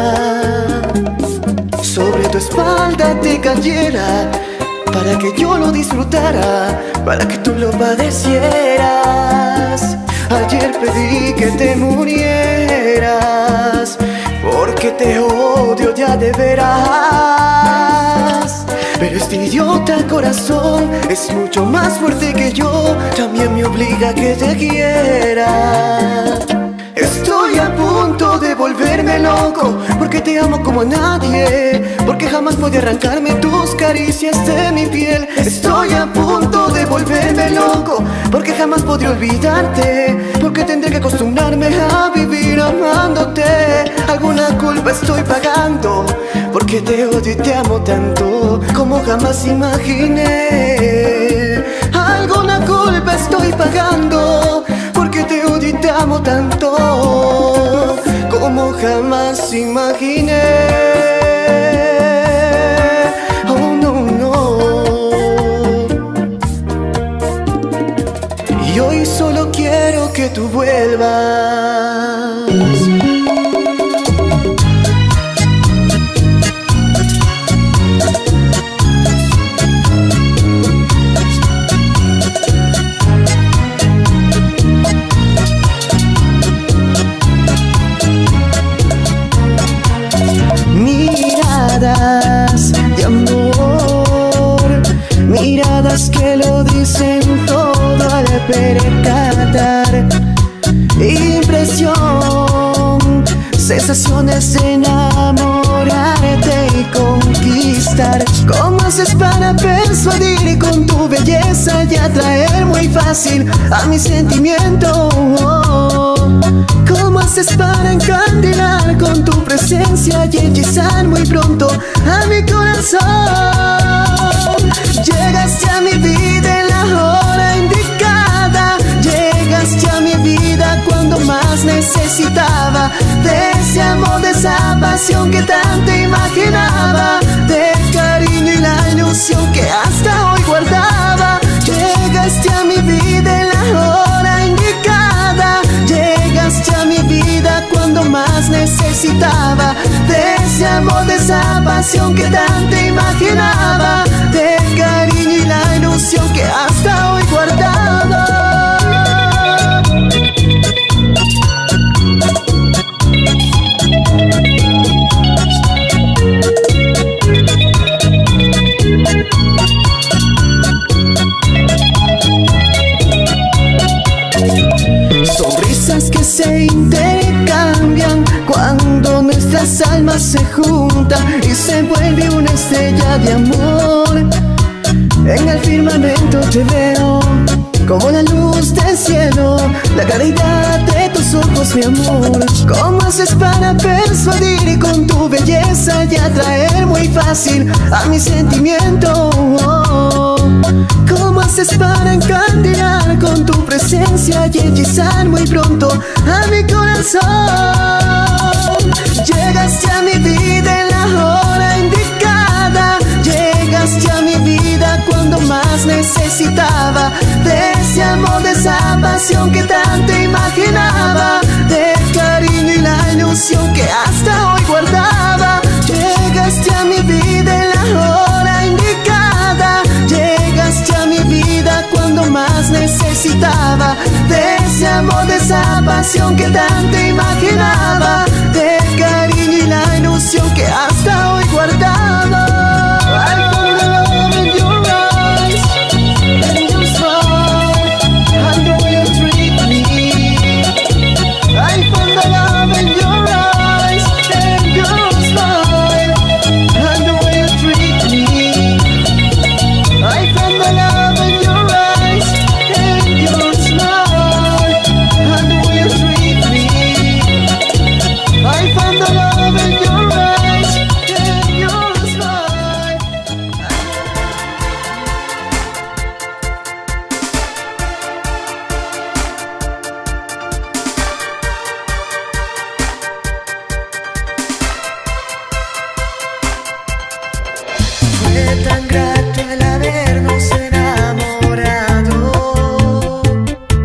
sobre tu espalda te cayera, para que yo lo disfrutara, para que tú lo padecieras. Ayer pedí que te murieras, porque te odio ya de veras. Pero este idiota corazón es mucho más fuerte que yo, también me obliga a que te quiera. Estoy a punto de volverme loco, porque te amo como a nadie, porque jamás podré arrancarme tus caricias de mi piel. Estoy a punto de volverme loco, porque jamás podré olvidarte, porque tendré que acostumbrarme a vivir amándote. Alguna culpa estoy pagando, porque te odio y te amo tanto como jamás imaginé. Alguna culpa estoy pagando, porque te odio y te amo tanto como jamás imaginé. Oh no, no. Y hoy solo quiero que tú vuelvas. Miradas de amor, miradas que lo dicen todo al percatar. Impresión, sensaciones de enamorarte y conquistar. ¿Cómo haces para persuadir con tu belleza y atraer muy fácil a mi sentimiento? ¿Cómo haces para encandilar con tu presencia y hechizar muy pronto a mi corazón? Llegaste a mi vida en la hora indicada, llegaste a mi vida cuando más necesitaba de ese amor, de esa pasión que tanto imaginaba, del cariño y la ilusión que hasta hoy guardaba. Llegaste a mi vida en la hora indicada, llegaste a mi vida cuando más necesitaba de ese amor, de esa pasión que tanto imaginaba, del cariño y la ilusión que hasta hoy guardaba. Sonrisas que se intercambian cuando nuestras almas se juntan y se vuelve una estrella de amor. En el firmamento te veo como la luz del cielo, la claridad de tus ojos, mi amor. ¿Cómo haces para persuadir con tu belleza y atraer muy fácil a mi sentimiento? ¿Cómo haces para encandilar con tu presencia y hechizar muy pronto a mi corazón? Llegaste a mi vida en la hora indicada, llegaste a mi vida cuando más necesitaba de ese amor, de esa pasión que tanto imaginaba, del cariño y la ilusión que hasta hoy guardaba. Llegaste a mi vida en la hora indicada, llegaste a mi vida cuando más necesitaba de ese amor, de esa pasión que tanto imaginaba, del cariño y la ilusión que hasta hoy guardaba. Tan grato el habernos enamorado.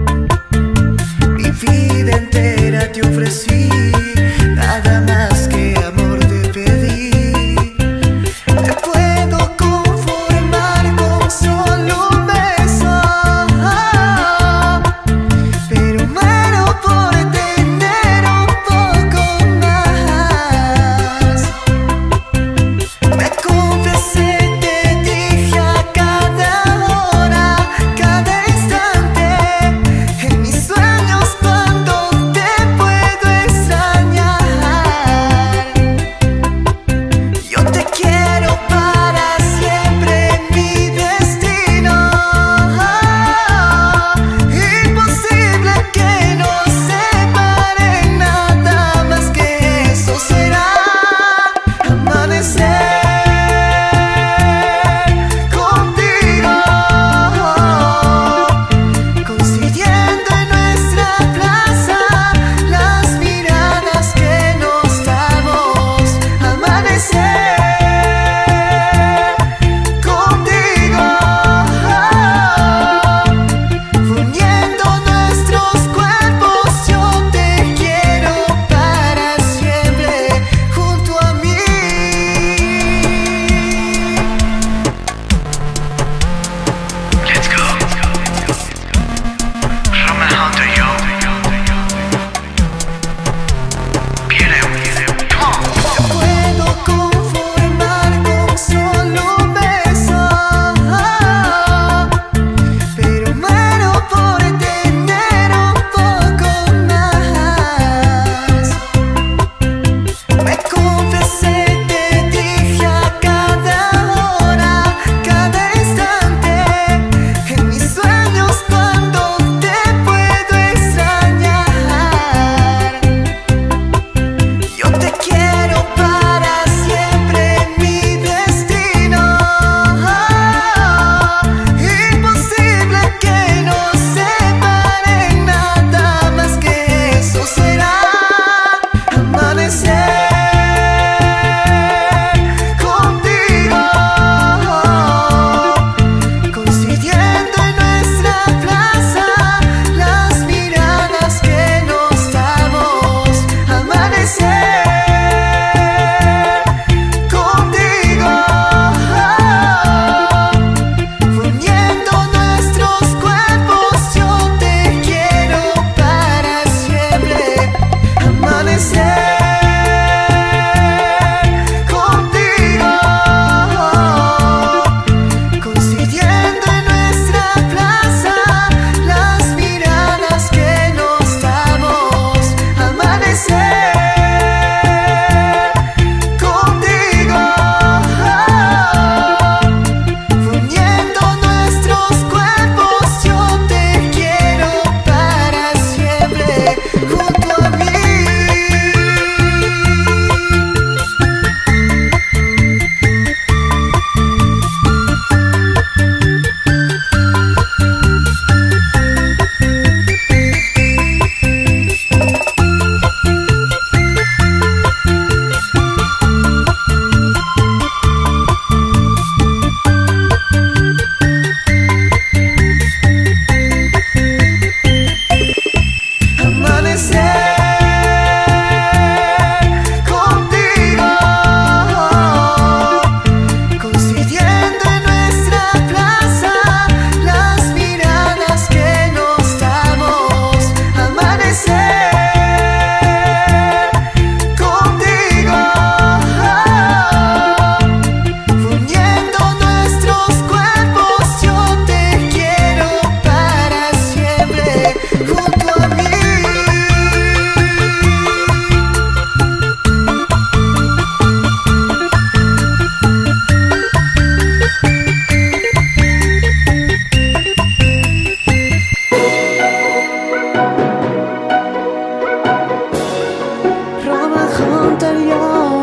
Hunter, yo.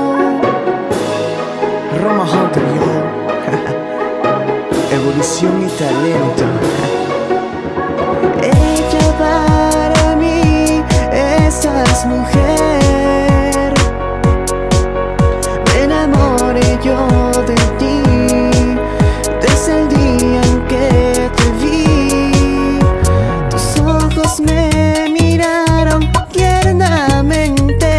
Roma Hunter, yo. Evolución y talento. Ella para mí, esa es mujer. Me enamoré yo de ti desde el día en que te vi. Tus ojos me miraron tiernamente,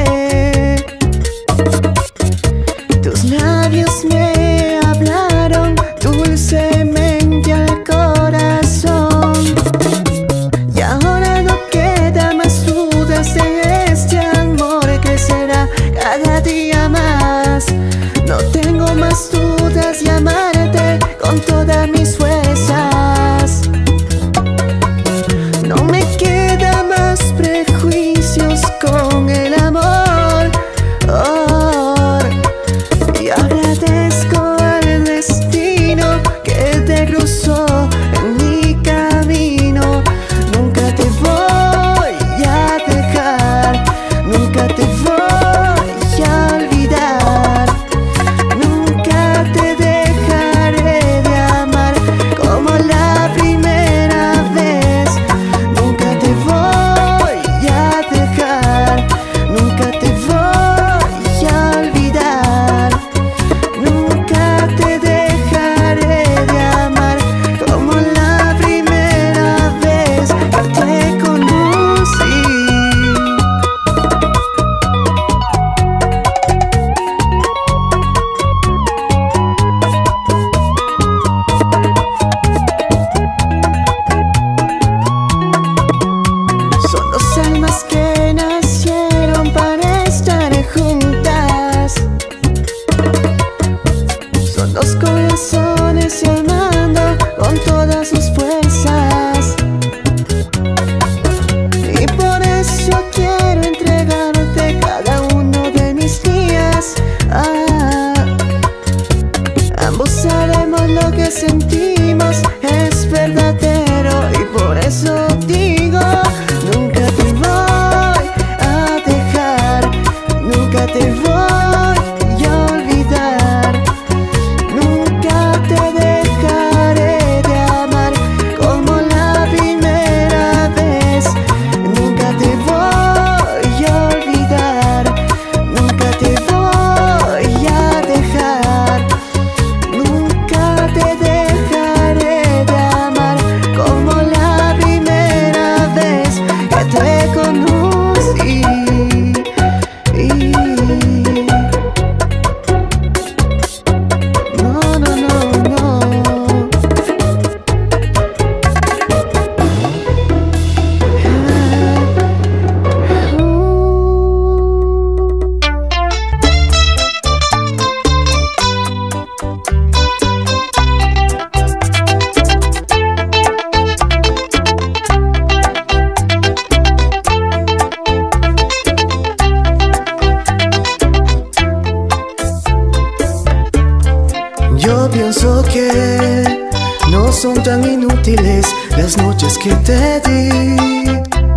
tus labios me hablaron dulcemente al corazón. Y ahora no queda más dudas de este amor que será cada día más. No tengo más dudas de amarte con todas mis fuerzas. No me queda más prejuicios con el amor. Oh, y agradezco al destino que te cruzó en mi camino. Nunca te voy a dejar, nunca te voy a olvidar. Nunca te dejaré de amar como la primera vez. Nunca te voy a dejar, nunca te voy a olvidar. Nunca te dejaré de amar como la primera vez que te conocí. Son dos almas que nacieron para estar juntas. Son dos corazones llamando con todas sus fuerzas. Y por eso quiero entregarte cada uno de mis días. Ah, ambos sabemos lo que sentimos es verdadero, y por eso digo, nunca te voy a dejar, nunca te voy a olvidar. Nunca te dejaré de amar como la primera vez. Nunca te voy a olvidar, nunca te voy a dejar. Nunca te dejaré de amar como la primera vez que te conocí. No, no, no, no. Yo pienso que no son tan inútiles las noches que te di.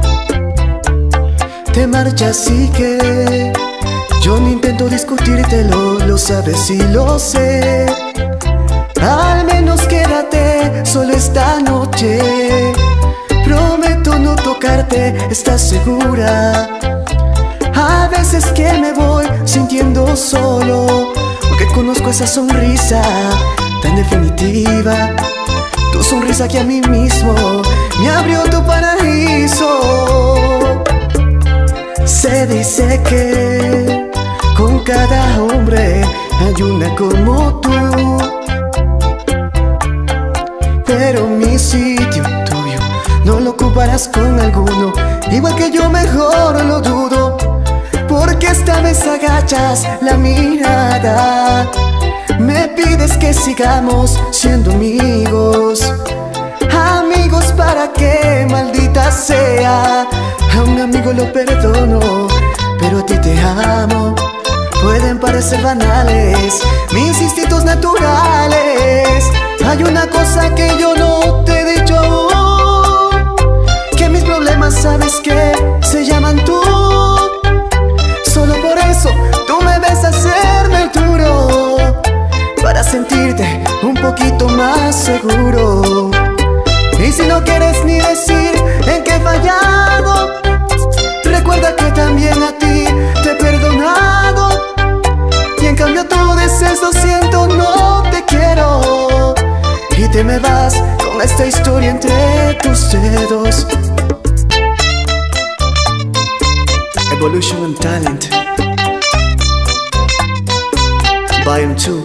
Te marchas y que yo no intento discutírtelo, lo sabes y lo sé. Al menos quédate solo esta noche. Prometo no tocarte, ¿estás segura? A veces que me voy sintiendo solo, porque conozco esa sonrisa tan definitiva. Tu sonrisa que a mí mismo me abrió tu paraíso. Se dice que con cada hombre hay una como tú, pero mi sitio tuyo no lo ocuparás con alguno. Igual que yo mejor lo dudo, porque esta vez agachas la mirada. Me pides que sigamos siendo amigos, amigos para que maldita sea. A un amigo lo perdono, pero a ti te amo. Pueden parecer banales mis instintos naturales. Hay una cosa que yo no te he dicho aún, que mis problemas sabes que se llaman tú. Solo por eso tú seguro. Y si no quieres ni decir en qué he fallado, recuerda que también a ti te he perdonado. Y en cambio tú dices lo siento, no te quiero. Y te me vas con esta historia entre tus dedos. Evolution and Talent, Volume two.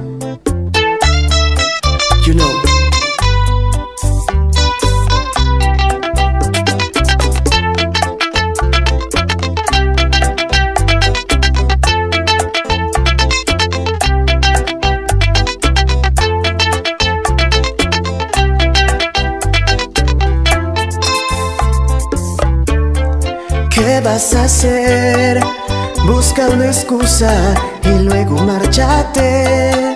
You know. ¿Qué vas a hacer? Busca una excusa y luego márchate.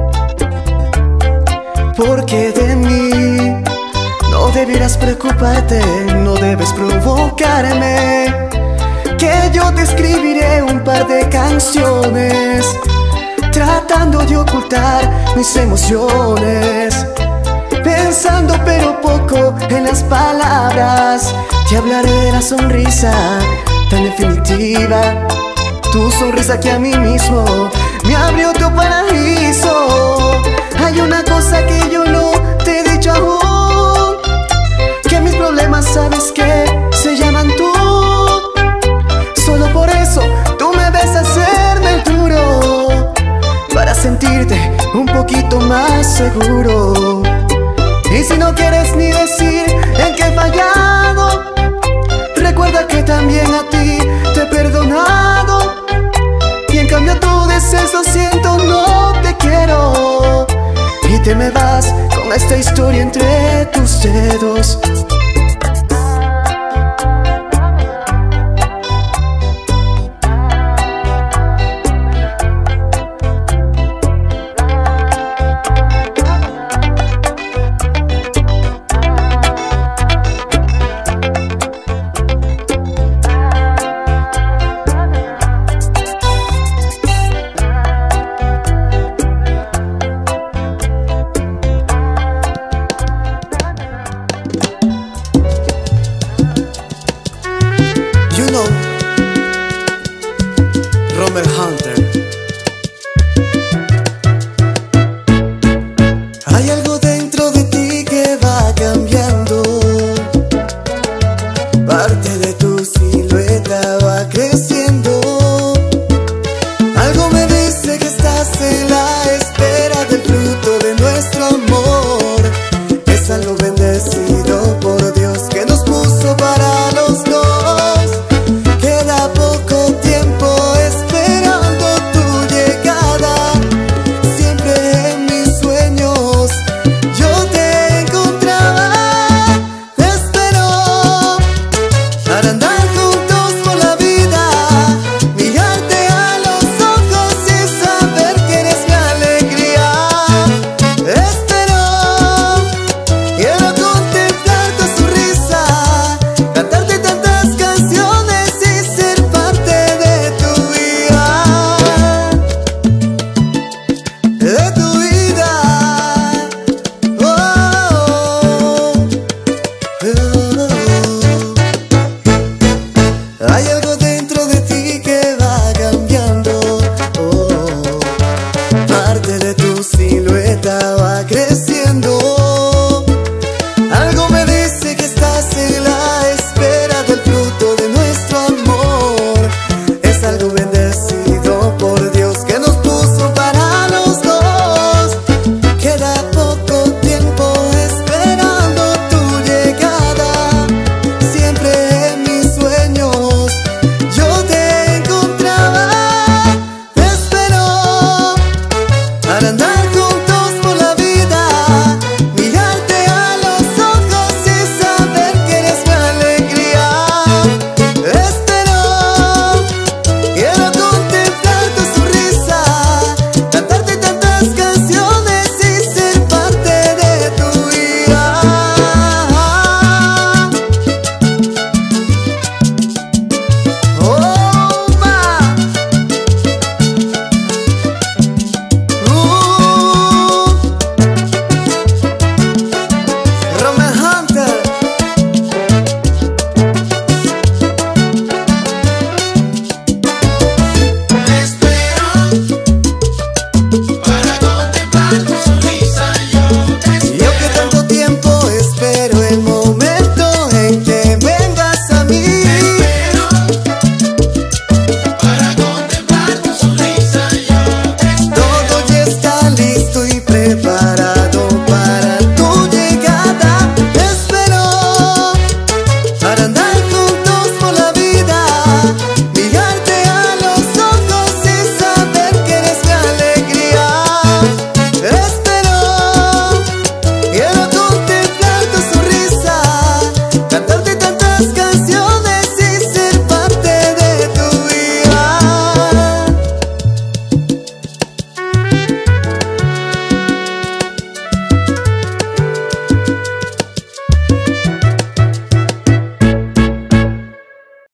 Porque de mí no debieras preocuparte, no debes provocarme. Que yo te escribiré un par de canciones, tratando de ocultar mis emociones, pensando pero poco en las palabras. Te hablaré de la sonrisa tan definitiva, tu sonrisa que a mí mismo me abrió tu paraíso. Hay una cosa que yo no te he dicho aún, que mis problemas sabes que se llaman tú. Solo por eso tú me ves hacerme el duro, para sentirte un poquito más seguro. Y si no quieres ni decir en qué he fallado, recuerda que también a ti te he perdonado. Y en cambio tú dices lo siento, no te quiero. Y te me vas con esta historia entre tus dedos. Romer Hunter.